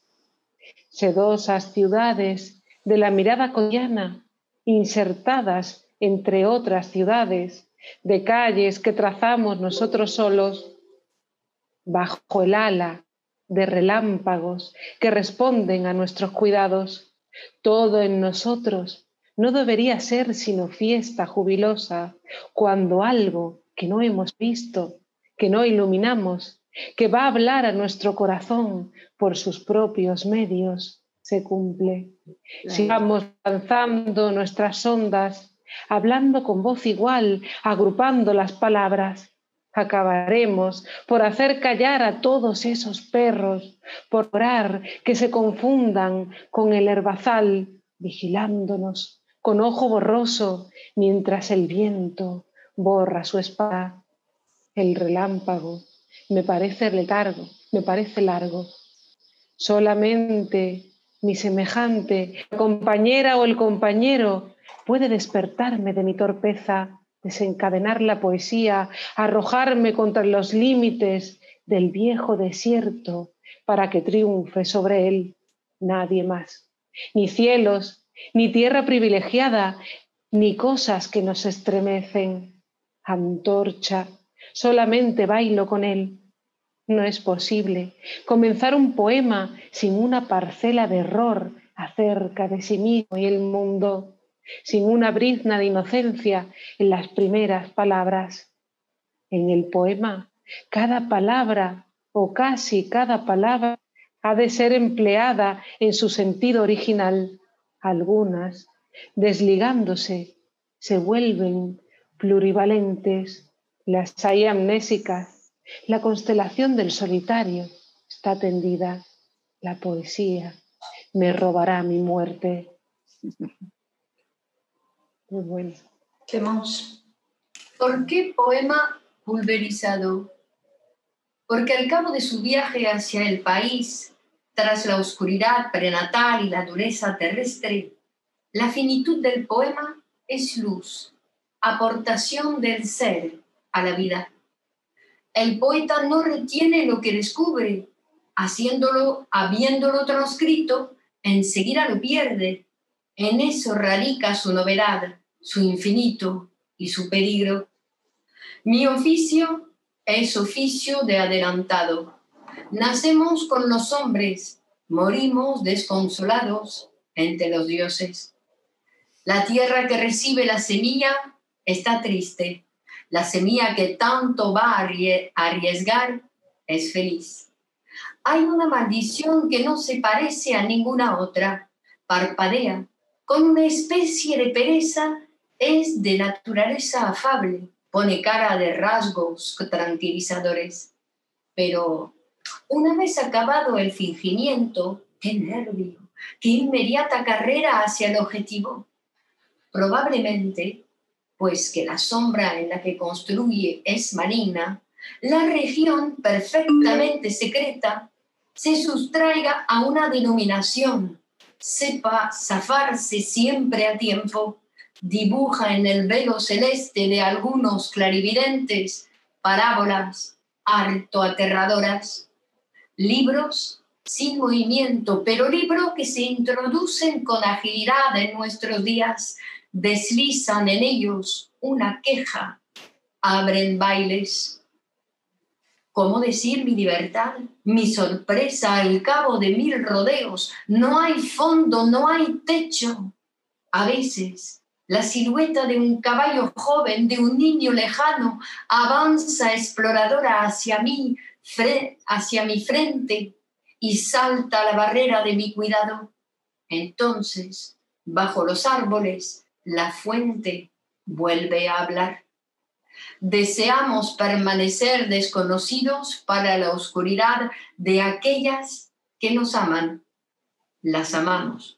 Sedosas ciudades de la mirada cotidiana, insertadas entre otras ciudades, de calles que trazamos nosotros solos, bajo el ala de relámpagos que responden a nuestros cuidados. Todo en nosotros no debería ser sino fiesta jubilosa, cuando algo que no hemos visto, que no iluminamos, que va a hablar a nuestro corazón por sus propios medios, se cumple. Sigamos lanzando nuestras ondas, hablando con voz igual, agrupando las palabras. Acabaremos por hacer callar a todos esos perros, por orar que se confundan con el herbazal, vigilándonos con ojo borroso, mientras el viento borra su espada. El relámpago me parece largo. Solamente mi semejante, la compañera o el compañero, puede despertarme de mi torpeza, desencadenar la poesía, arrojarme contra los límites del viejo desierto para que triunfe sobre él nadie más. Ni cielos, ni tierra privilegiada, ni cosas que nos estremecen. Antorcha, solamente bailo con él. No es posible comenzar un poema sin una parcela de error acerca de sí mismo y el mundo, sin una brizna de inocencia en las primeras palabras. En el poema, cada palabra o casi cada palabra ha de ser empleada en su sentido original. Algunas, desligándose, se vuelven plurivalentes, las hay amnésicas. La constelación del solitario está tendida. La poesía me robará mi muerte. Muy bueno. Clemence. ¿Por qué poema pulverizado? Porque al cabo de su viaje hacia el país, tras la oscuridad prenatal y la dureza terrestre, la finitud del poema es luz, aportación del ser a la vida. El poeta no retiene lo que descubre, habiéndolo transcrito, enseguida lo pierde. En eso radica su novedad, su infinito y su peligro. Mi oficio es oficio de adelantado. Nacemos con los hombres, morimos desconsolados entre los dioses. La tierra que recibe la semilla está triste. La semilla que tanto va a arriesgar es feliz. Hay una maldición que no se parece a ninguna otra. Parpadea con una especie de pereza, es de naturaleza afable, pone cara de rasgos tranquilizadores. Pero una vez acabado el fingimiento, qué nervio, qué inmediata carrera hacia el objetivo. Probablemente, pues que la sombra en la que construye es maligna, la región perfectamente secreta se sustraiga a una denominación, sepa zafarse siempre a tiempo, dibuja en el velo celeste de algunos clarividentes parábolas harto aterradoras, libros sin movimiento, pero libros que se introducen con agilidad en nuestros días, deslizan en ellos una queja, abren bailes. ¿Cómo decir mi libertad, mi sorpresa al cabo de 1000 rodeos? No hay fondo, no hay techo. A veces, la silueta de un caballo joven, de un niño lejano, avanza exploradora hacia mi frente y salta la barrera de mi cuidado. Entonces, bajo los árboles, la fuente vuelve a hablar. Deseamos permanecer desconocidos para la oscuridad de aquellas que nos aman. Las amamos.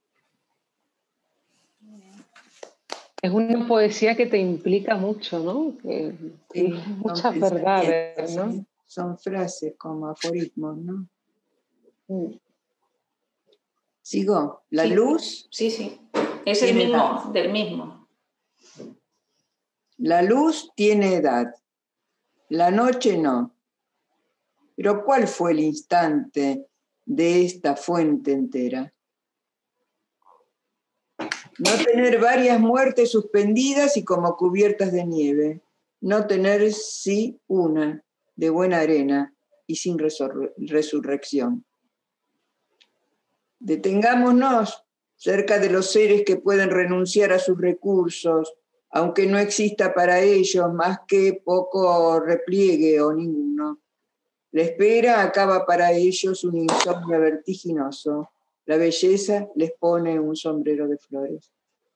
Es una poesía que te implica mucho, ¿no? Sí, muchas verdades, ¿no? ¿sí? Son frases como aforismos, ¿no? ¿Sigo? ¿La luz? Sí. Es el mismo, del mismo. La luz tiene edad, la noche no. Pero ¿cuál fue el instante de esta fuente entera? No tener varias muertes suspendidas y como cubiertas de nieve. No tener sí una de buena arena y sin resurrección. Detengámonos cerca de los seres que pueden renunciar a sus recursos, aunque no exista para ellos más que poco repliegue o ninguno. La espera acaba para ellos un insomnio vertiginoso. La belleza les pone un sombrero de flores.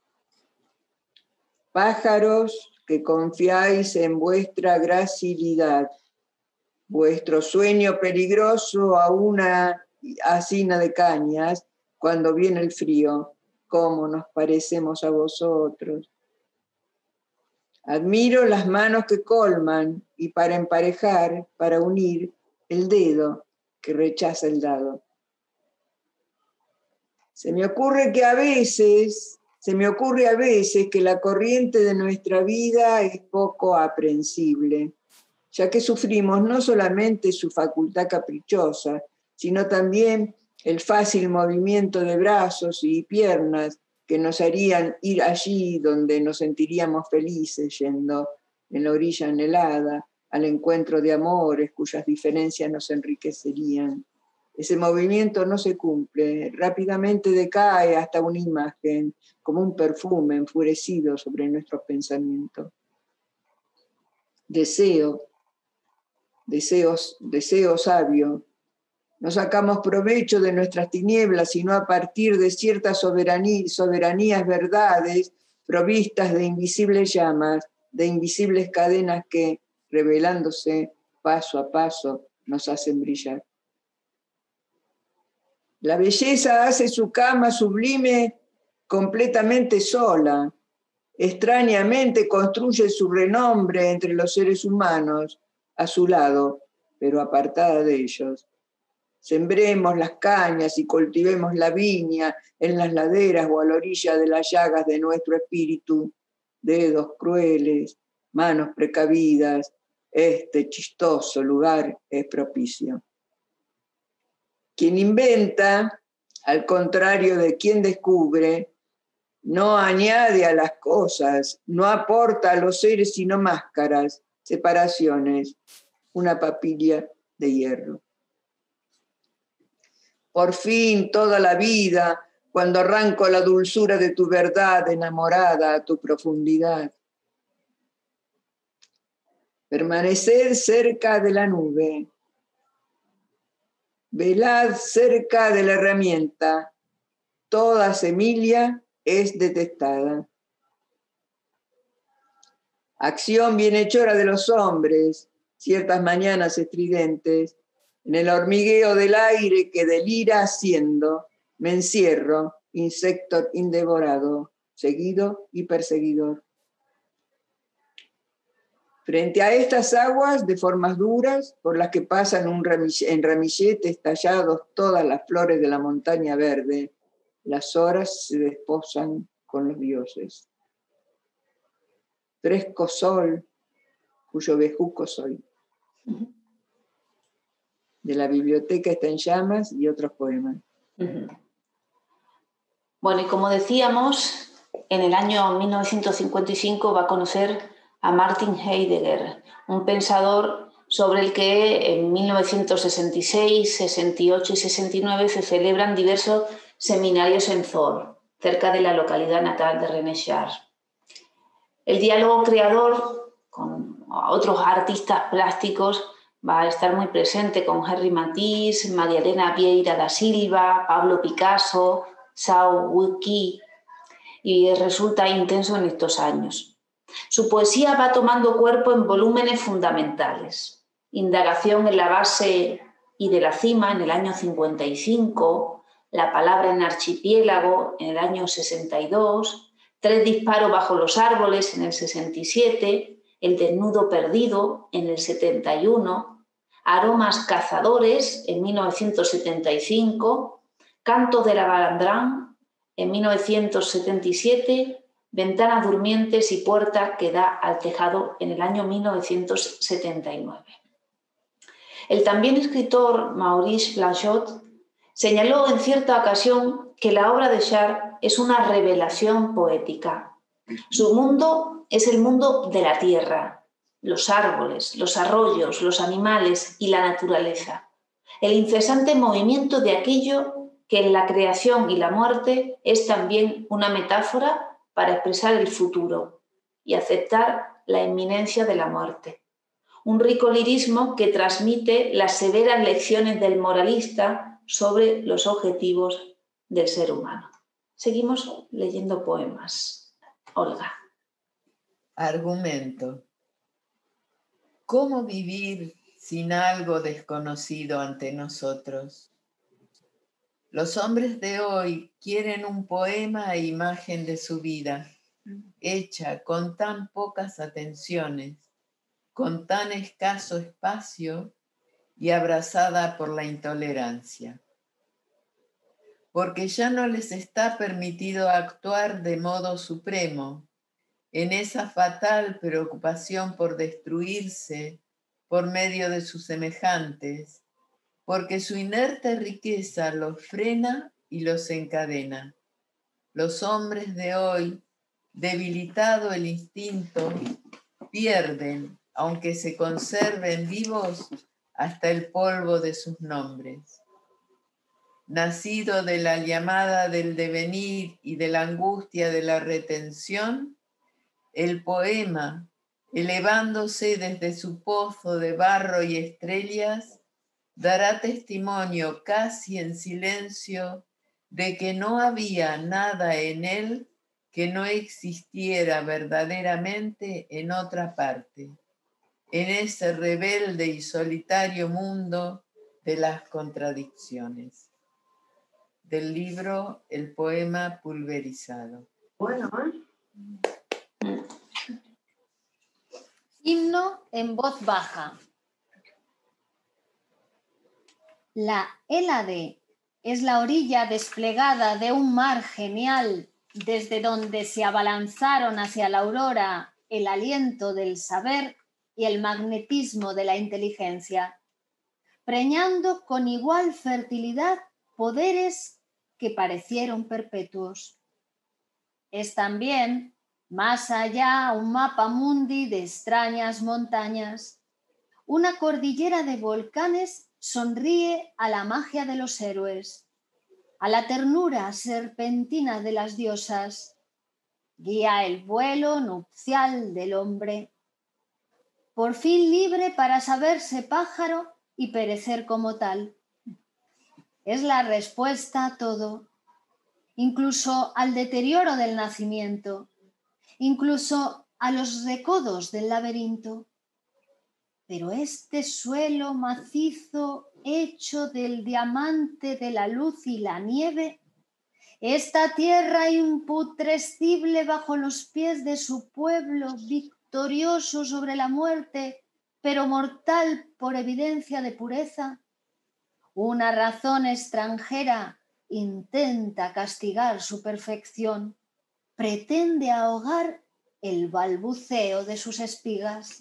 Pájaros que confiáis en vuestra gracilidad, vuestro sueño peligroso a una hacina de cañas, cuando viene el frío, cómo nos parecemos a vosotros. Admiro las manos que colman y para emparejar, para unir, el dedo que rechaza el dado. Se me ocurre a veces que la corriente de nuestra vida es poco aprehensible, ya que sufrimos no solamente su facultad caprichosa, sino también el fácil movimiento de brazos y piernas que nos harían ir allí donde nos sentiríamos felices, yendo en la orilla anhelada, al encuentro de amores cuyas diferencias nos enriquecerían. Ese movimiento no se cumple, rápidamente decae hasta una imagen, como un perfume enfurecido sobre nuestros pensamientos. Deseo sabio. No sacamos provecho de nuestras tinieblas, sino a partir de ciertas soberanías verdades provistas de invisibles llamas, de invisibles cadenas que, revelándose paso a paso, nos hacen brillar. La belleza hace su cama sublime completamente sola. Extrañamente construye su renombre entre los seres humanos, a su lado, pero apartada de ellos. Sembremos las cañas y cultivemos la viña en las laderas o a la orilla de las llagas de nuestro espíritu. Dedos crueles, manos precavidas, este chistoso lugar es propicio. Quien inventa, al contrario de quien descubre, no añade a las cosas, no aporta a los seres sino máscaras, separaciones, una papilla de hierro. Por fin toda la vida, cuando arranco la dulzura de tu verdad enamorada a tu profundidad. Permaneced cerca de la nube, velad cerca de la herramienta, toda semilla es detestada. Acción bienhechora de los hombres, ciertas mañanas estridentes, en el hormigueo del aire que delira haciendo, me encierro, insecto indevorado, seguido y perseguidor. Frente a estas aguas de formas duras, por las que pasan en ramilletes tallados todas las flores de la montaña verde, las horas se desposan con los dioses. Fresco sol, cuyo bejuco soy. De la biblioteca está en llamas y otros poemas. Bueno, y como decíamos, en el año 1955 va a conocer a Martin Heidegger, un pensador sobre el que en 1966, 68 y 69 se celebran diversos seminarios en Thor, cerca de la localidad natal de René Char. El diálogo creador con otros artistas plásticos va a estar muy presente con Henri Matisse, María Elena Vieira da Silva, Pablo Picasso, Zhao Guoqi, y resulta intenso en estos años. Su poesía va tomando cuerpo en volúmenes fundamentales. Indagación en la base y de la cima en el año 55, La palabra en archipiélago en el año 62, Tres disparos bajo los árboles en el 67, El desnudo perdido en el 71, Aromas cazadores en 1975, Cantos de la Balandrán en 1977, Ventanas durmientes y puerta que da al tejado en el año 1979. El también escritor Maurice Blanchot señaló en cierta ocasión que la obra de Char es una revelación poética. Su mundo es el mundo de la tierra, los árboles, los arroyos, los animales y la naturaleza. El incesante movimiento de aquello que en la creación y la muerte es también una metáfora para expresar el futuro y aceptar la inminencia de la muerte. Un rico lirismo que transmite las severas lecciones del moralista sobre los objetivos del ser humano. Seguimos leyendo poemas. Olga. Argumento. ¿Cómo vivir sin algo desconocido ante nosotros? Los hombres de hoy quieren un poema e imagen de su vida, hecha con tan pocas atenciones, con tan escaso espacio y abrazada por la intolerancia. Porque ya no les está permitido actuar de modo supremo en esa fatal preocupación por destruirse por medio de sus semejantes, porque su inerte riqueza los frena y los encadena. Los hombres de hoy, debilitado el instinto, pierden, aunque se conserven vivos, hasta el polvo de sus nombres. Nacido de la llamada del devenir y de la angustia de la retención, el poema, elevándose desde su pozo de barro y estrellas, dará testimonio casi en silencio de que no había nada en él que no existiera verdaderamente en otra parte, en ese rebelde y solitario mundo de las contradicciones. Del libro El poema pulverizado. Bueno, Himno en voz baja. La Hélade es la orilla desplegada de un mar genial desde donde se abalanzaron hacia la aurora el aliento del saber y el magnetismo de la inteligencia, preñando con igual fertilidad poderes que parecieron perpetuos. Es también, más allá, un mapa mundi de extrañas montañas. Una cordillera de volcanes sonríe a la magia de los héroes, a la ternura serpentina de las diosas. Guía el vuelo nupcial del hombre, por fin libre para saberse pájaro y perecer como tal. Es la respuesta a todo, incluso al deterioro del nacimiento, incluso a los recodos del laberinto. Pero este suelo macizo hecho del diamante de la luz y la nieve, esta tierra imputrescible bajo los pies de su pueblo, victorioso sobre la muerte, pero mortal por evidencia de pureza, una razón extranjera intenta castigar su perfección, pretende ahogar el balbuceo de sus espigas.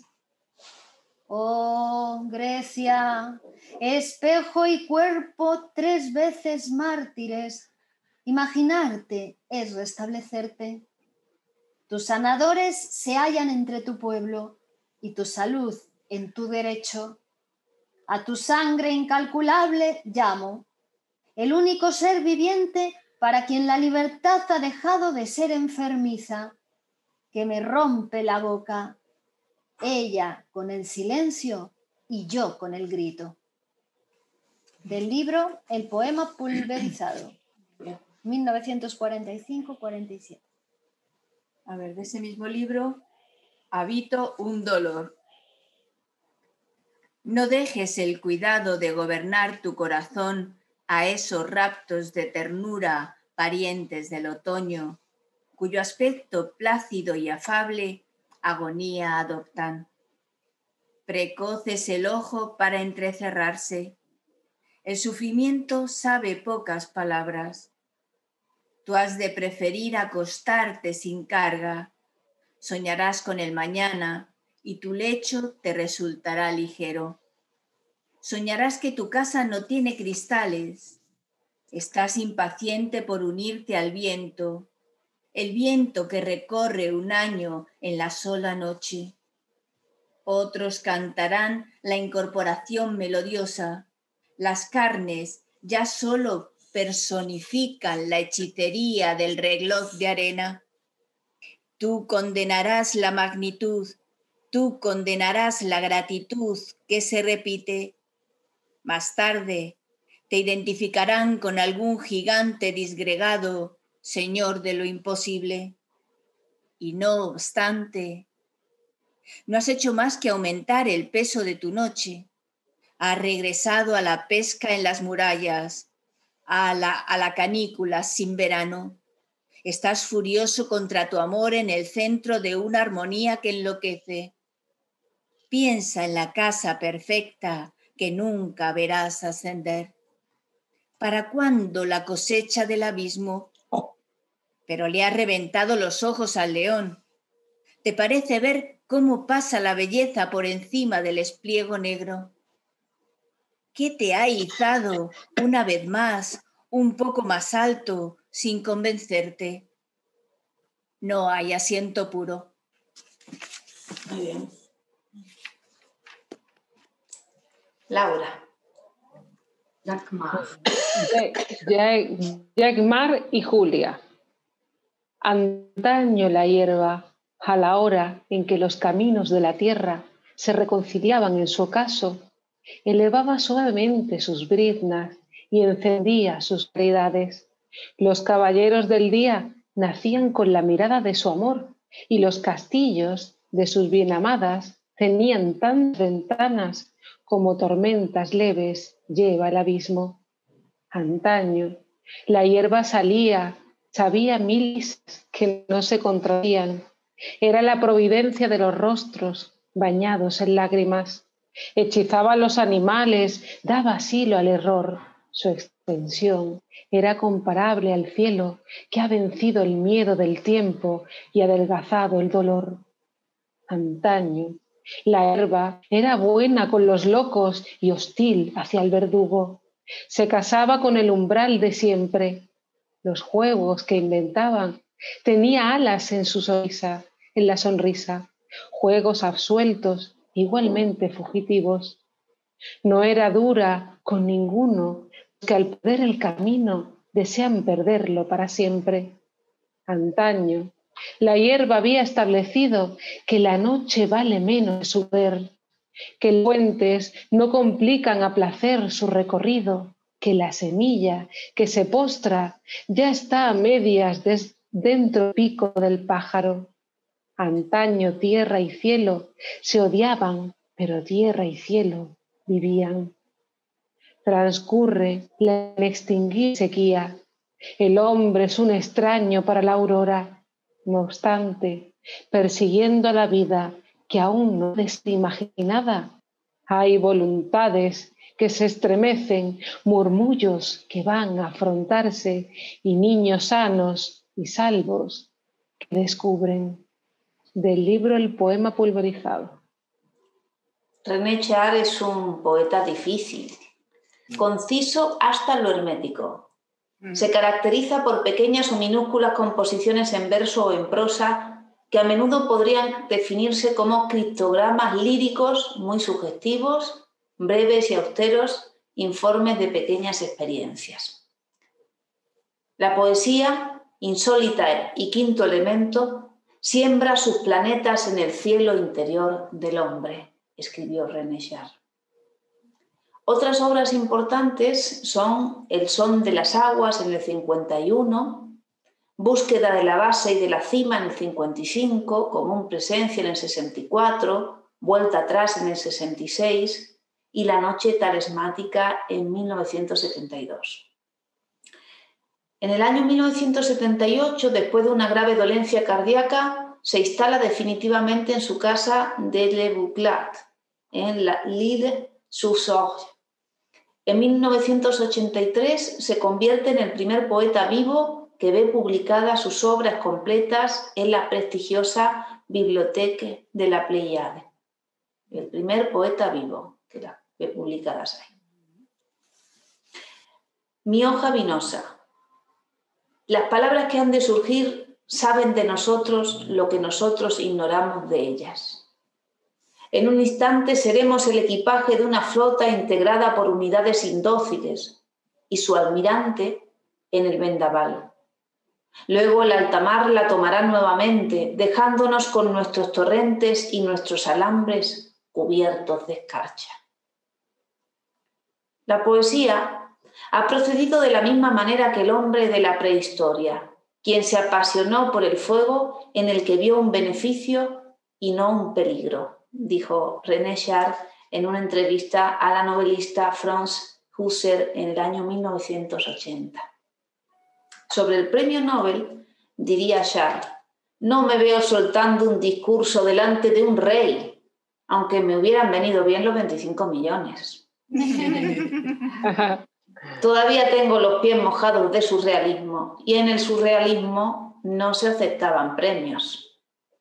Oh, Grecia, espejo y cuerpo 3 veces mártires, imaginarte es restablecerte. Tus sanadores se hallan entre tu pueblo y tu salud en tu derecho. A tu sangre incalculable llamo, el único ser viviente para quien la libertad ha dejado de ser enfermiza, que me rompe la boca, ella con el silencio y yo con el grito. Del libro El poema pulverizado, 1945-47. A ver, de ese mismo libro, Habito un dolor. No dejes el cuidado de gobernar tu corazón a esos raptos de ternura parientes del otoño, cuyo aspecto plácido y afable agonía adoptan. Precoz es el ojo para entrecerrarse. El sufrimiento sabe pocas palabras. Tú has de preferir acostarte sin carga. Soñarás con el mañana y tu lecho te resultará ligero. Soñarás que tu casa no tiene cristales. Estás impaciente por unirte al viento, el viento que recorre un año en la sola noche. Otros cantarán la incorporación melodiosa. Las carnes ya solo personifican la hechicería del reloj de arena. Tú condenarás la magnitud, tú condenarás la gratitud que se repite. Más tarde te identificarán con algún gigante disgregado, señor de lo imposible. Y no obstante, no has hecho más que aumentar el peso de tu noche. Has regresado a la pesca en las murallas, a la canícula sin verano. Estás furioso contra tu amor en el centro de una armonía que enloquece. Piensa en la casa perfecta que nunca verás ascender. ¿Para cuándo la cosecha del abismo? Pero le has reventado los ojos al león. ¿Te parece ver cómo pasa la belleza por encima del espliego negro? ¿Qué te ha izado una vez más, un poco más alto, sin convencerte? No hay asiento puro. Muy bien. Laura. Jacmar y Julia. Antaño la hierba, a la hora en que los caminos de la tierra se reconciliaban en su ocaso, elevaba suavemente sus briznas y encendía sus claridades. Los caballeros del día nacían con la mirada de su amor y los castillos de sus bienamadas tenían tantas ventanas como tormentas leves lleva el abismo. Antaño, la hierba salía, sabía mil que no se contraían. Era la providencia de los rostros, bañados en lágrimas. Hechizaba a los animales, daba asilo al error. Su extensión era comparable al cielo que ha vencido el miedo del tiempo y adelgazado el dolor. Antaño, la hierba era buena con los locos y hostil hacia el verdugo. Se casaba con el umbral de siempre. Los juegos que inventaban tenía alas en su sonrisa, en la sonrisa, juegos absueltos, igualmente fugitivos. No era dura con ninguno, que al perder el camino desean perderlo para siempre. Antaño, la hierba había establecido que la noche vale menos que su ver, que los puentes no complican a placer su recorrido, que la semilla que se postra ya está a medias dentro del pico del pájaro. Antaño tierra y cielo se odiaban, pero tierra y cielo vivían. Transcurre la inextinguible sequía. El hombre es un extraño para la aurora. No obstante, persiguiendo a la vida que aún no es imaginada, hay voluntades que se estremecen, murmullos que van a afrontarse y niños sanos y salvos que descubren. Del libro El poema pulverizado. René Char es un poeta difícil, conciso hasta lo hermético. Se caracteriza por pequeñas o minúsculas composiciones en verso o en prosa que a menudo podrían definirse como criptogramas líricos muy sugestivos, breves y austeros, informes de pequeñas experiencias. La poesía, insólita y quinto elemento, siembra sus planetas en el cielo interior del hombre, escribió René Char. Otras obras importantes son El son de las aguas en el 51, Búsqueda de la base y de la cima en el 55, Común presencia en el 64, Vuelta atrás en el 66 y La noche talismática en 1972. En el año 1978, después de una grave dolencia cardíaca, se instala definitivamente en su casa de Le Bouclat, en la L'Île-sur-Sorgue. En 1983 se convierte en el primer poeta vivo que ve publicadas sus obras completas en la prestigiosa Bibliothèque de la Pléiade. El primer poeta vivo que las ve publicadas ahí. Mi hoja vinosa. Las palabras que han de surgir saben de nosotros lo que nosotros ignoramos de ellas. En un instante seremos el equipaje de una flota integrada por unidades indóciles y su almirante en el vendaval. Luego el alta mar la tomará nuevamente, dejándonos con nuestros torrentes y nuestros alambres cubiertos de escarcha. La poesía ha procedido de la misma manera que el hombre de la prehistoria, quien se apasionó por el fuego en el que vio un beneficio y no un peligro, dijo René Char en una entrevista a la novelista Franz Husser en el año 1980. Sobre el premio Nobel, diría Char, no me veo soltando un discurso delante de un rey, aunque me hubieran venido bien los 25 millones. Todavía tengo los pies mojados de surrealismo y en el surrealismo no se aceptaban premios.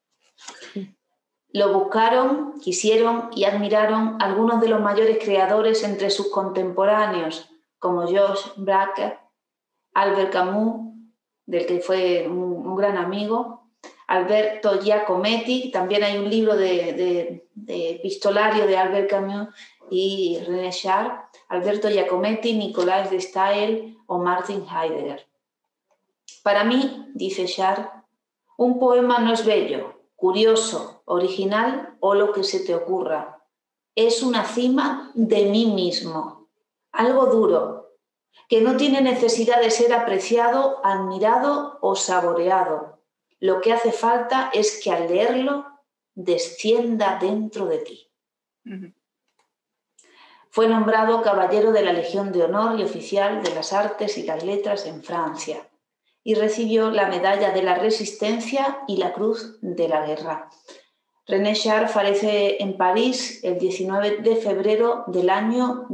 Lo buscaron, quisieron y admiraron algunos de los mayores creadores entre sus contemporáneos, como Georges Braque, Albert Camus, del que fue un gran amigo, Alberto Giacometti, también hay un libro de epistolario de Albert Camus y René Char, Alberto Giacometti, Nicolas de Staël o Martin Heidegger. Para mí, dice Char, un poema no es bello, curioso, original o lo que se te ocurra. Es una cima de mí mismo, algo duro, que no tiene necesidad de ser apreciado, admirado o saboreado. Lo que hace falta es que al leerlo descienda dentro de ti. Fue nombrado Caballero de la Legión de Honor y Oficial de las Artes y las Letras en Francia y recibió la Medalla de la Resistencia y la Cruz de la Guerra. René Char fallece en París el 19 de febrero del año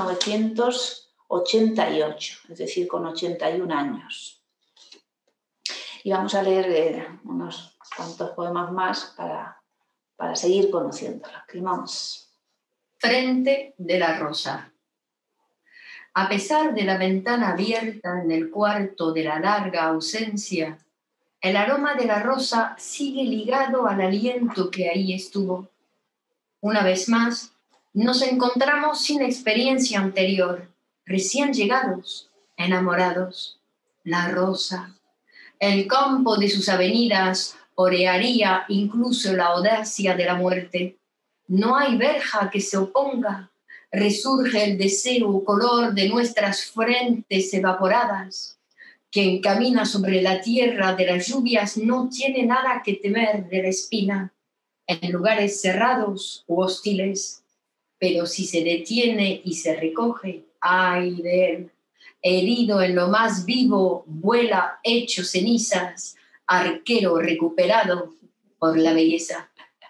1988, es decir, con 81 años. Y vamos a leer unos cuantos poemas más para seguir conociéndolo. Vamos. Frente de la rosa. A pesar de la ventana abierta en el cuarto de la larga ausencia, el aroma de la rosa sigue ligado al aliento que ahí estuvo. Una vez más, nos encontramos sin experiencia anterior, recién llegados, enamorados. La rosa, el campo de sus avenidas, orearía incluso la audacia de la muerte. No hay verja que se oponga. Resurge el deseo color de nuestras frentes evaporadas. Quien camina sobre la tierra de las lluvias no tiene nada que temer de la espina en lugares cerrados u hostiles. Pero si se detiene y se recoge, ¡ay de él! Herido en lo más vivo, vuela hecho cenizas, arquero recuperado por la belleza.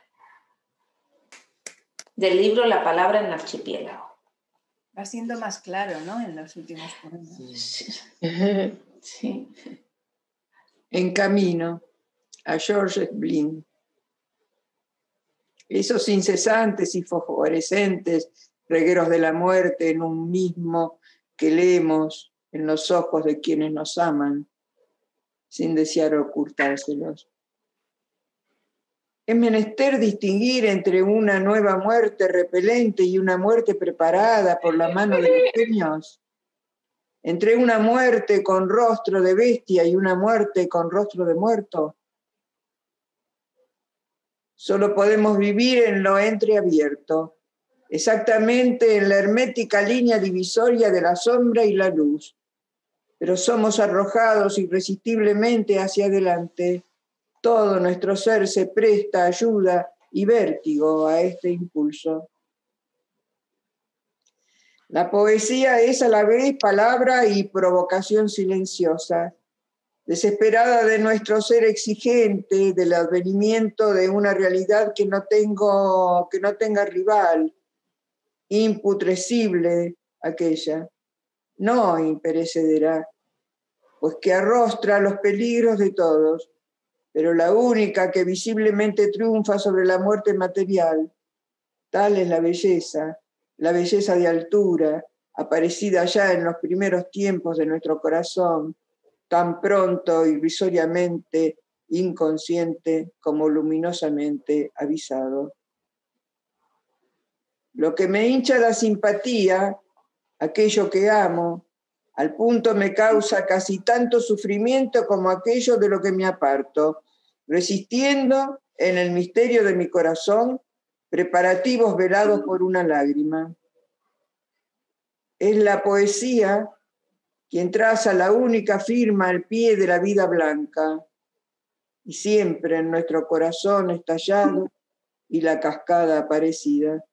Del libro La palabra en el archipiélago. Va siendo más claro, ¿no? En los últimos poemas. Sí. Sí. En camino, a Georges Blin. Esos incesantes y fosforescentes regueros de la muerte en un mismo que leemos en los ojos de quienes nos aman, sin desear ocultárselos. Es menester distinguir entre una nueva muerte repelente y una muerte preparada por la mano de los genios, entre una muerte con rostro de bestia y una muerte con rostro de muerto. Solo podemos vivir en lo entreabierto, exactamente en la hermética línea divisoria de la sombra y la luz, pero somos arrojados irresistiblemente hacia adelante. Todo nuestro ser se presta ayuda y vértigo a este impulso. La poesía es a la vez palabra y provocación silenciosa, desesperada de nuestro ser exigente, del advenimiento de una realidad que no tenga rival, imputrescible aquella, no imperecedera, pues que arrostra los peligros de todos, pero la única que visiblemente triunfa sobre la muerte material. Tal es la belleza de altura, aparecida ya en los primeros tiempos de nuestro corazón, tan pronto irrisoriamente inconsciente como luminosamente avisado. Lo que me hincha la simpatía, aquello que amo, al punto me causa casi tanto sufrimiento como aquello de lo que me aparto, resistiendo en el misterio de mi corazón preparativos velados por una lágrima. Es la poesía quien traza la única firma al pie de la vida blanca, y siempre en nuestro corazón estallado y la cascada aparecida.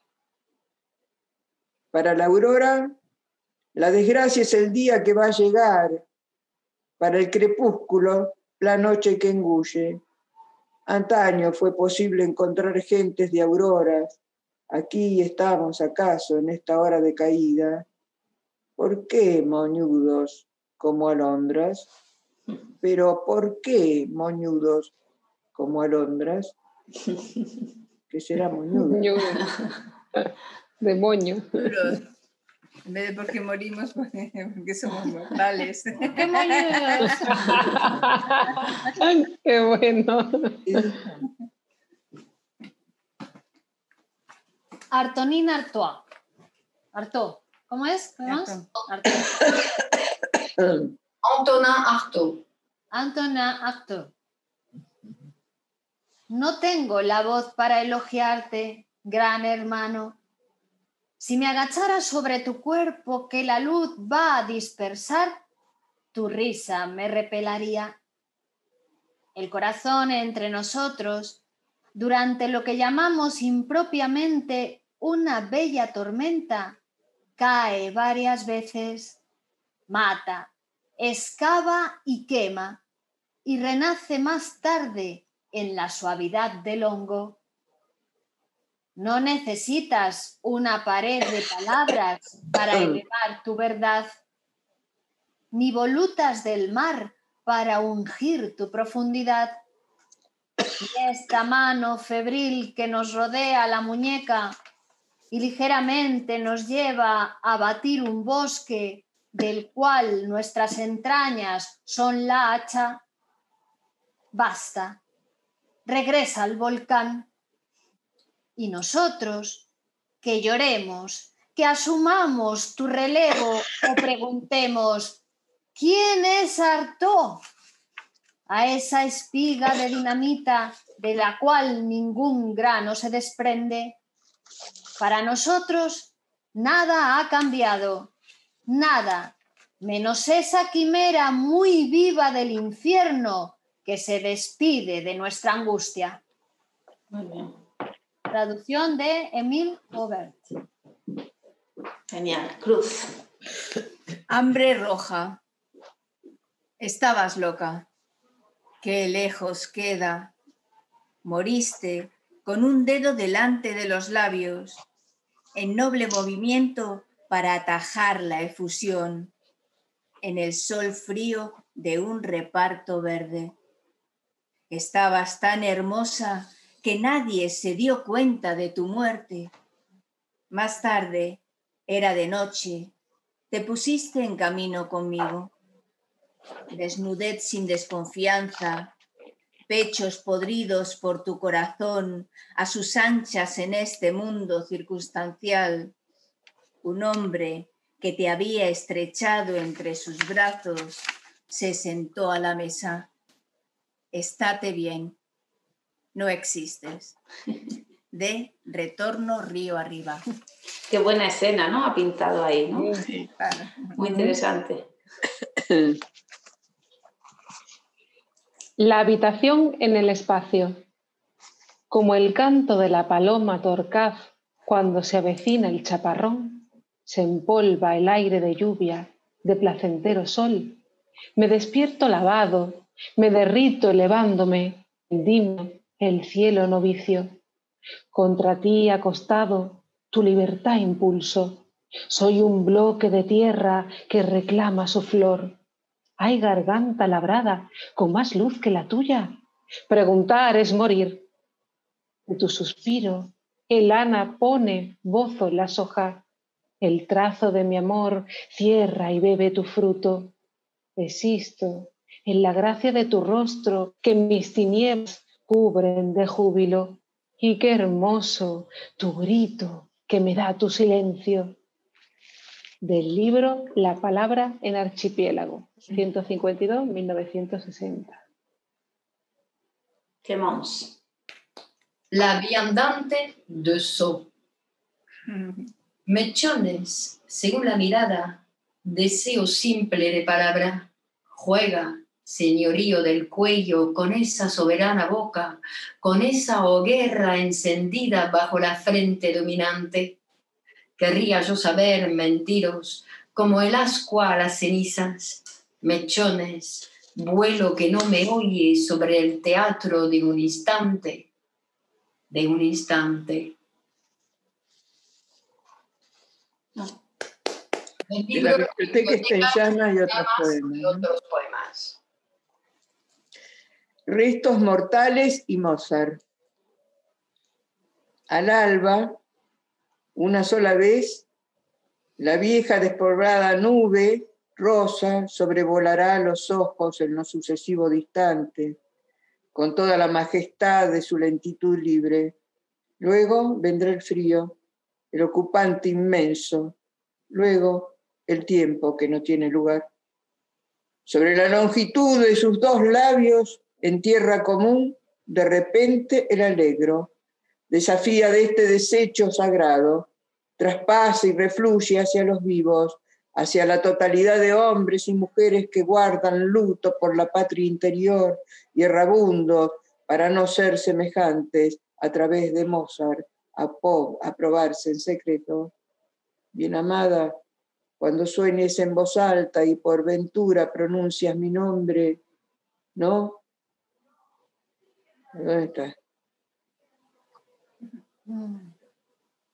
Para la aurora, la desgracia es el día que va a llegar. Para el crepúsculo, la noche que engulle. Antaño fue posible encontrar gentes de auroras. Aquí estamos, acaso, en esta hora de caída. ¿Por qué moñudos como alondras? Pero ¿por qué moñudos como alondras? ¿Qué será moñudo? De moño. En vez de porque morimos, porque somos mortales. ¡Qué moñudos! ¡Qué bueno! Antonin Artaud. Artaud. ¿Cómo es? Antonin Artaud. Antonin Artaud. No tengo la voz para elogiarte, gran hermano. Si me agachara sobre tu cuerpo que la luz va a dispersar, tu risa me repelaría. El corazón entre nosotros, durante lo que llamamos impropiamente una bella tormenta, cae varias veces, mata, excava y quema, y renace más tarde en la suavidad del hongo. No necesitas una pared de palabras para elevar tu verdad, ni volutas del mar para ungir tu profundidad. Y esta mano febril que nos rodea la muñeca y ligeramente nos lleva a batir un bosque del cual nuestras entrañas son la hacha, basta, regresa al volcán. Y nosotros, que lloremos, que asumamos tu relevo o preguntemos, ¿quién es Artaud? A esa espiga de dinamita de la cual ningún grano se desprende. Para nosotros nada ha cambiado, nada, menos esa quimera muy viva del infierno que se despide de nuestra angustia. Muy bien. Traducción de Émile Aubert. Genial. Cruz. Hambre roja. Estabas loca. Qué lejos queda. Moriste con un dedo delante de los labios, en noble movimiento para atajar la efusión, en el sol frío de un reparto verde. Estabas tan hermosa que nadie se dio cuenta de tu muerte. Más tarde, era de noche, te pusiste en camino conmigo. Desnudez sin desconfianza, pechos podridos por tu corazón a sus anchas en este mundo circunstancial. Un hombre que te había estrechado entre sus brazos se sentó a la mesa. Estate bien, no existes. De Retorno río arriba. Qué buena escena, ¿no? Ha pintado ahí, ¿no? Sí, claro. Muy interesante. La habitación en el espacio. Como el canto de la paloma torcaz cuando se avecina el chaparrón, se empolva el aire de lluvia, de placentero sol. Me despierto lavado, me derrito elevándome, dime el cielo novicio. Contra ti acostado, tu libertad impulso. Soy un bloque de tierra que reclama su flor. Hay garganta labrada con más luz que la tuya. Preguntar es morir. De tu suspiro, el ana pone bozo en las hojas. El trazo de mi amor cierra y bebe tu fruto. Existo en la gracia de tu rostro que mis tinieblas cubren de júbilo. Y qué hermoso tu grito que me da tu silencio. Del libro La palabra en archipiélago, 152, 1960. Clémence. La viandante de Sceaux. Mechones, según la mirada, deseo simple de palabra. Juega, señorío del cuello, con esa soberana boca, con esa hoguera encendida bajo la frente dominante. Querría yo saber, mentiros, como el ascua a las cenizas. Mechones, vuelo que no me oye sobre el teatro de un instante. De un instante. De la biblioteca está en llamas y otros poemas. Y otros poemas. Restos mortales y Mozart. Al alba, una sola vez, la vieja despoblada nube rosa sobrevolará los ojos en lo sucesivo distante, con toda la majestad de su lentitud libre. Luego vendrá el frío, el ocupante inmenso. Luego el tiempo que no tiene lugar. Sobre la longitud de sus dos labios, en tierra común, de repente el alegro desafía de este desecho sagrado, traspasa y refluye hacia los vivos, hacia la totalidad de hombres y mujeres que guardan luto por la patria interior y errabundos para no ser semejantes a través de Mozart, a probarse en secreto. Bien amada, cuando sueñes en voz alta y por ventura pronuncias mi nombre, ¿no? ¿Dónde está?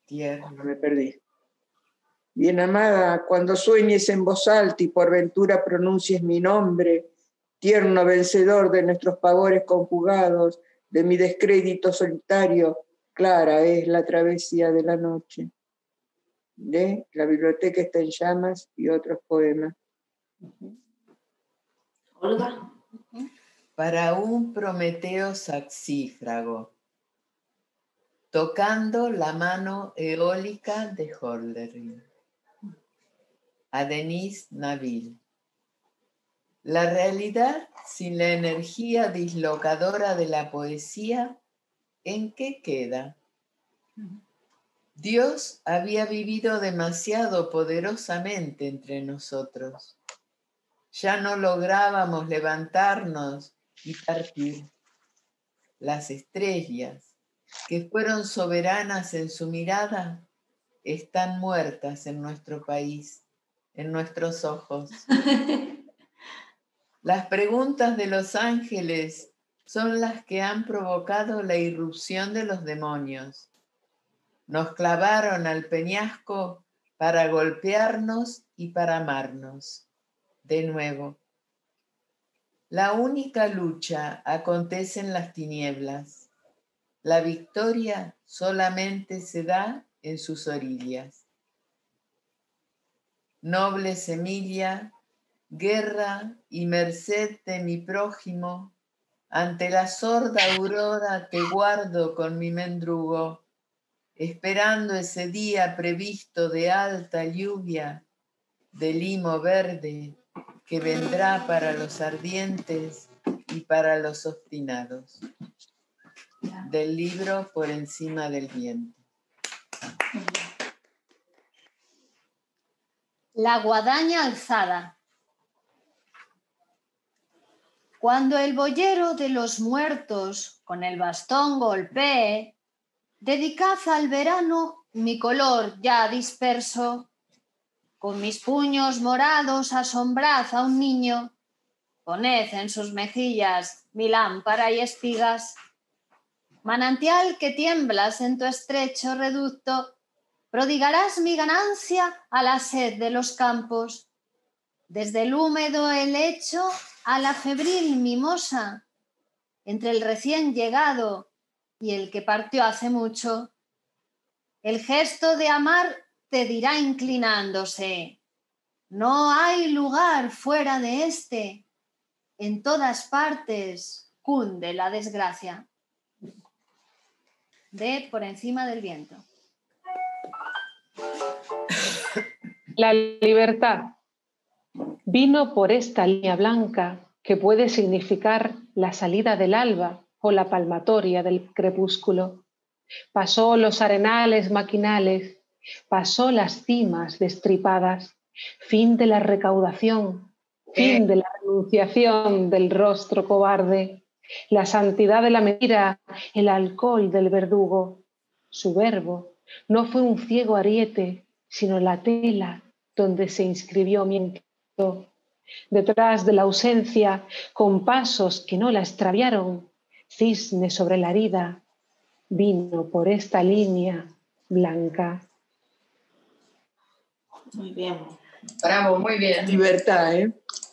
tierno. Me perdí. Bien amada, cuando sueñes en voz alta y por ventura pronuncies mi nombre, tierno vencedor de nuestros pavores conjugados, de mi descrédito solitario, clara es la travesía de la noche. De La biblioteca está en llamas y otros poemas. Olga. Para un Prometeo saxífrago, tocando la mano eólica de Hölderlin. A Denise Naville. La realidad sin la energía dislocadora de la poesía, ¿en qué queda? Dios había vivido demasiado poderosamente entre nosotros. Ya no lográbamos levantarnos y partir. Las estrellas, que fueron soberanas en su mirada, están muertas en nuestro país, en nuestros ojos. Las preguntas de los ángeles son las que han provocado la irrupción de los demonios. Nos clavaron al peñasco para golpearnos y para amarnos. De nuevo. La única lucha acontece en las tinieblas. La victoria solamente se da en sus orillas. Noble semilla, guerra y merced de mi prójimo, ante la sorda aurora te guardo con mi mendrugo, esperando ese día previsto de alta lluvia, de limo verde, que vendrá para los ardientes y para los obstinados. Del libro Por encima del viento. La guadaña alzada. Cuando el boyero de los muertos con el bastón golpee, dedicad al verano mi color ya disperso. Con mis puños morados asombrad a un niño, poned en sus mejillas mi lámpara y espigas. Manantial que tiemblas en tu estrecho reducto, prodigarás mi ganancia a la sed de los campos. Desde el húmedo helecho a la febril mimosa, entre el recién llegado y el que partió hace mucho, el gesto de amar te dirá inclinándose: no hay lugar fuera de este, en todas partes cunde la desgracia. De Por encima del viento. La libertad vino por esta línea blanca que puede significar la salida del alba o la palmatoria del crepúsculo. Pasó los arenales maquinales, pasó las cimas destripadas, fin de la recaudación, fin de la renunciación del rostro cobarde, la santidad de la mentira, el alcohol del verdugo. Su verbo no fue un ciego ariete, sino la tela donde se inscribió mi encanto. Detrás de la ausencia, con pasos que no la extraviaron, cisne sobre la herida, vino por esta línea blanca. Muy bien. Bravo, muy bien. Libertad, ¿eh?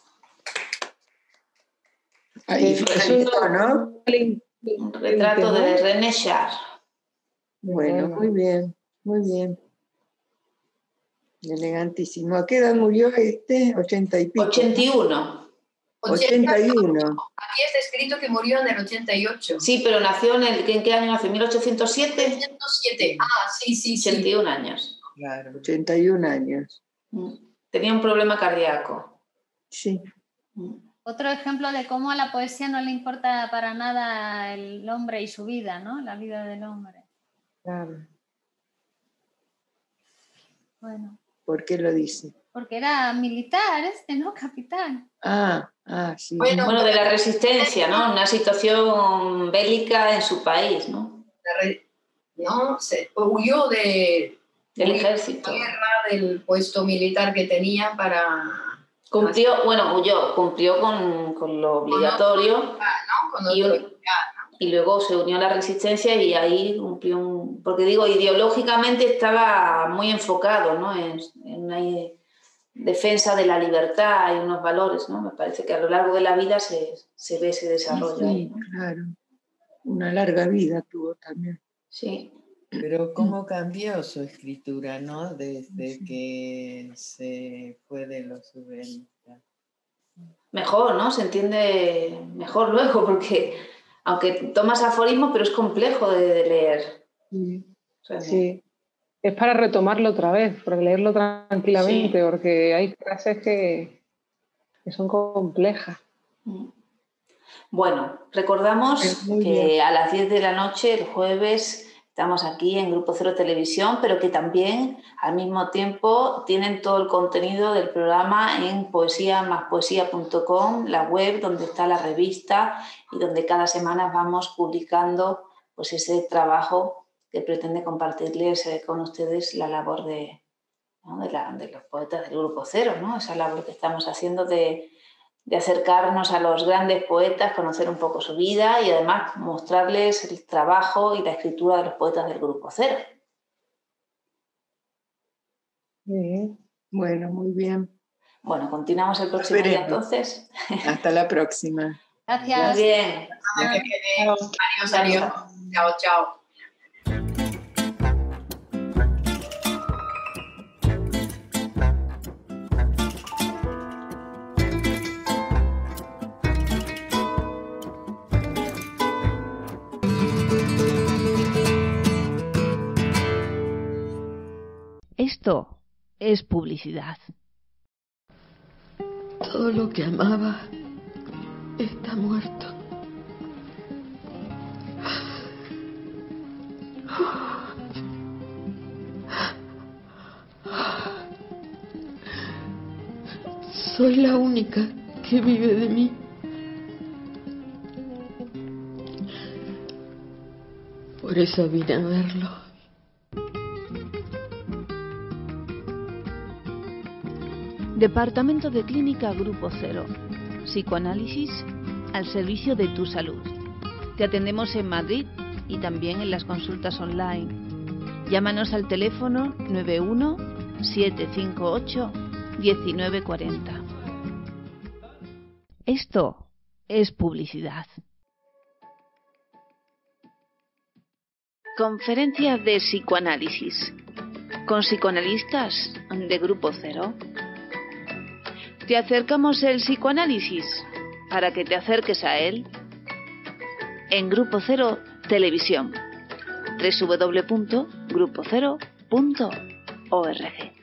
Ahí Es ¿no? Un retrato de René Char. Bueno, muy bien, muy bien. Elegantísimo. ¿A qué edad murió este? 80 y pico. 81. 81. Aquí está escrito que murió en el 88. Sí, pero nació ¿en qué año nació? ¿1807? 1807. Ah, sí, sí, sí. 81 años. Claro. 81 años. Tenía un problema cardíaco. Sí. Otro ejemplo de cómo a la poesía no le importa para nada el hombre y su vida, ¿no? La vida del hombre. Claro. Bueno. ¿Por qué lo dice? Porque era militar, ¿no? Capitán. Sí. Bueno, de la resistencia, ¿no? Una situación bélica en su país, ¿no? No, huyó del ejército. La guerra, del puesto militar que tenía para... Cumplió con lo obligatorio. y luego se unió a la resistencia y ahí cumplió porque digo, ideológicamente estaba muy enfocado, ¿no? en una defensa de la libertad y unos valores, ¿no? Me parece que a lo largo de la vida se ve ese desarrollo. Sí, ahí, ¿no? claro. Una larga vida tuvo también. Sí. Pero cómo cambió su escritura, ¿no? Desde que se fue de los surrealistas. Mejor, ¿no? Se entiende mejor luego, porque aunque tomas aforismos, pero es complejo de leer. Sí. Es para retomarlo otra vez, para leerlo tranquilamente, porque hay frases que son complejas. Bueno, recordamos que a las 10 de la noche, el jueves, estamos aquí en Grupo Cero Televisión, pero que también al mismo tiempo tienen todo el contenido del programa en poesiamaspoesia.com, la web donde está la revista y donde cada semana vamos publicando pues ese trabajo que pretende compartirles con ustedes la labor de los poetas del Grupo Cero, ¿no? Esa labor que estamos haciendo de acercarnos a los grandes poetas, conocer un poco su vida y además mostrarles el trabajo y la escritura de los poetas del Grupo Cero. Bueno, muy bien. Bueno, continuamos el próximo día entonces. Hasta la próxima. Gracias. Muy bien. Adiós. Chao, chao. Esto es publicidad. Todo lo que amaba está muerto. Soy la única que vive de mí. Por eso vine a verlo. Departamento de Clínica Grupo Cero. Psicoanálisis al servicio de tu salud. Te atendemos en Madrid y también en las consultas online. Llámanos al teléfono 91 758 1940. Esto es publicidad. Conferencias de psicoanálisis con psicoanalistas de Grupo Cero. Te acercamos el psicoanálisis para que te acerques a él en Grupo Cero Televisión. www.grupocero.org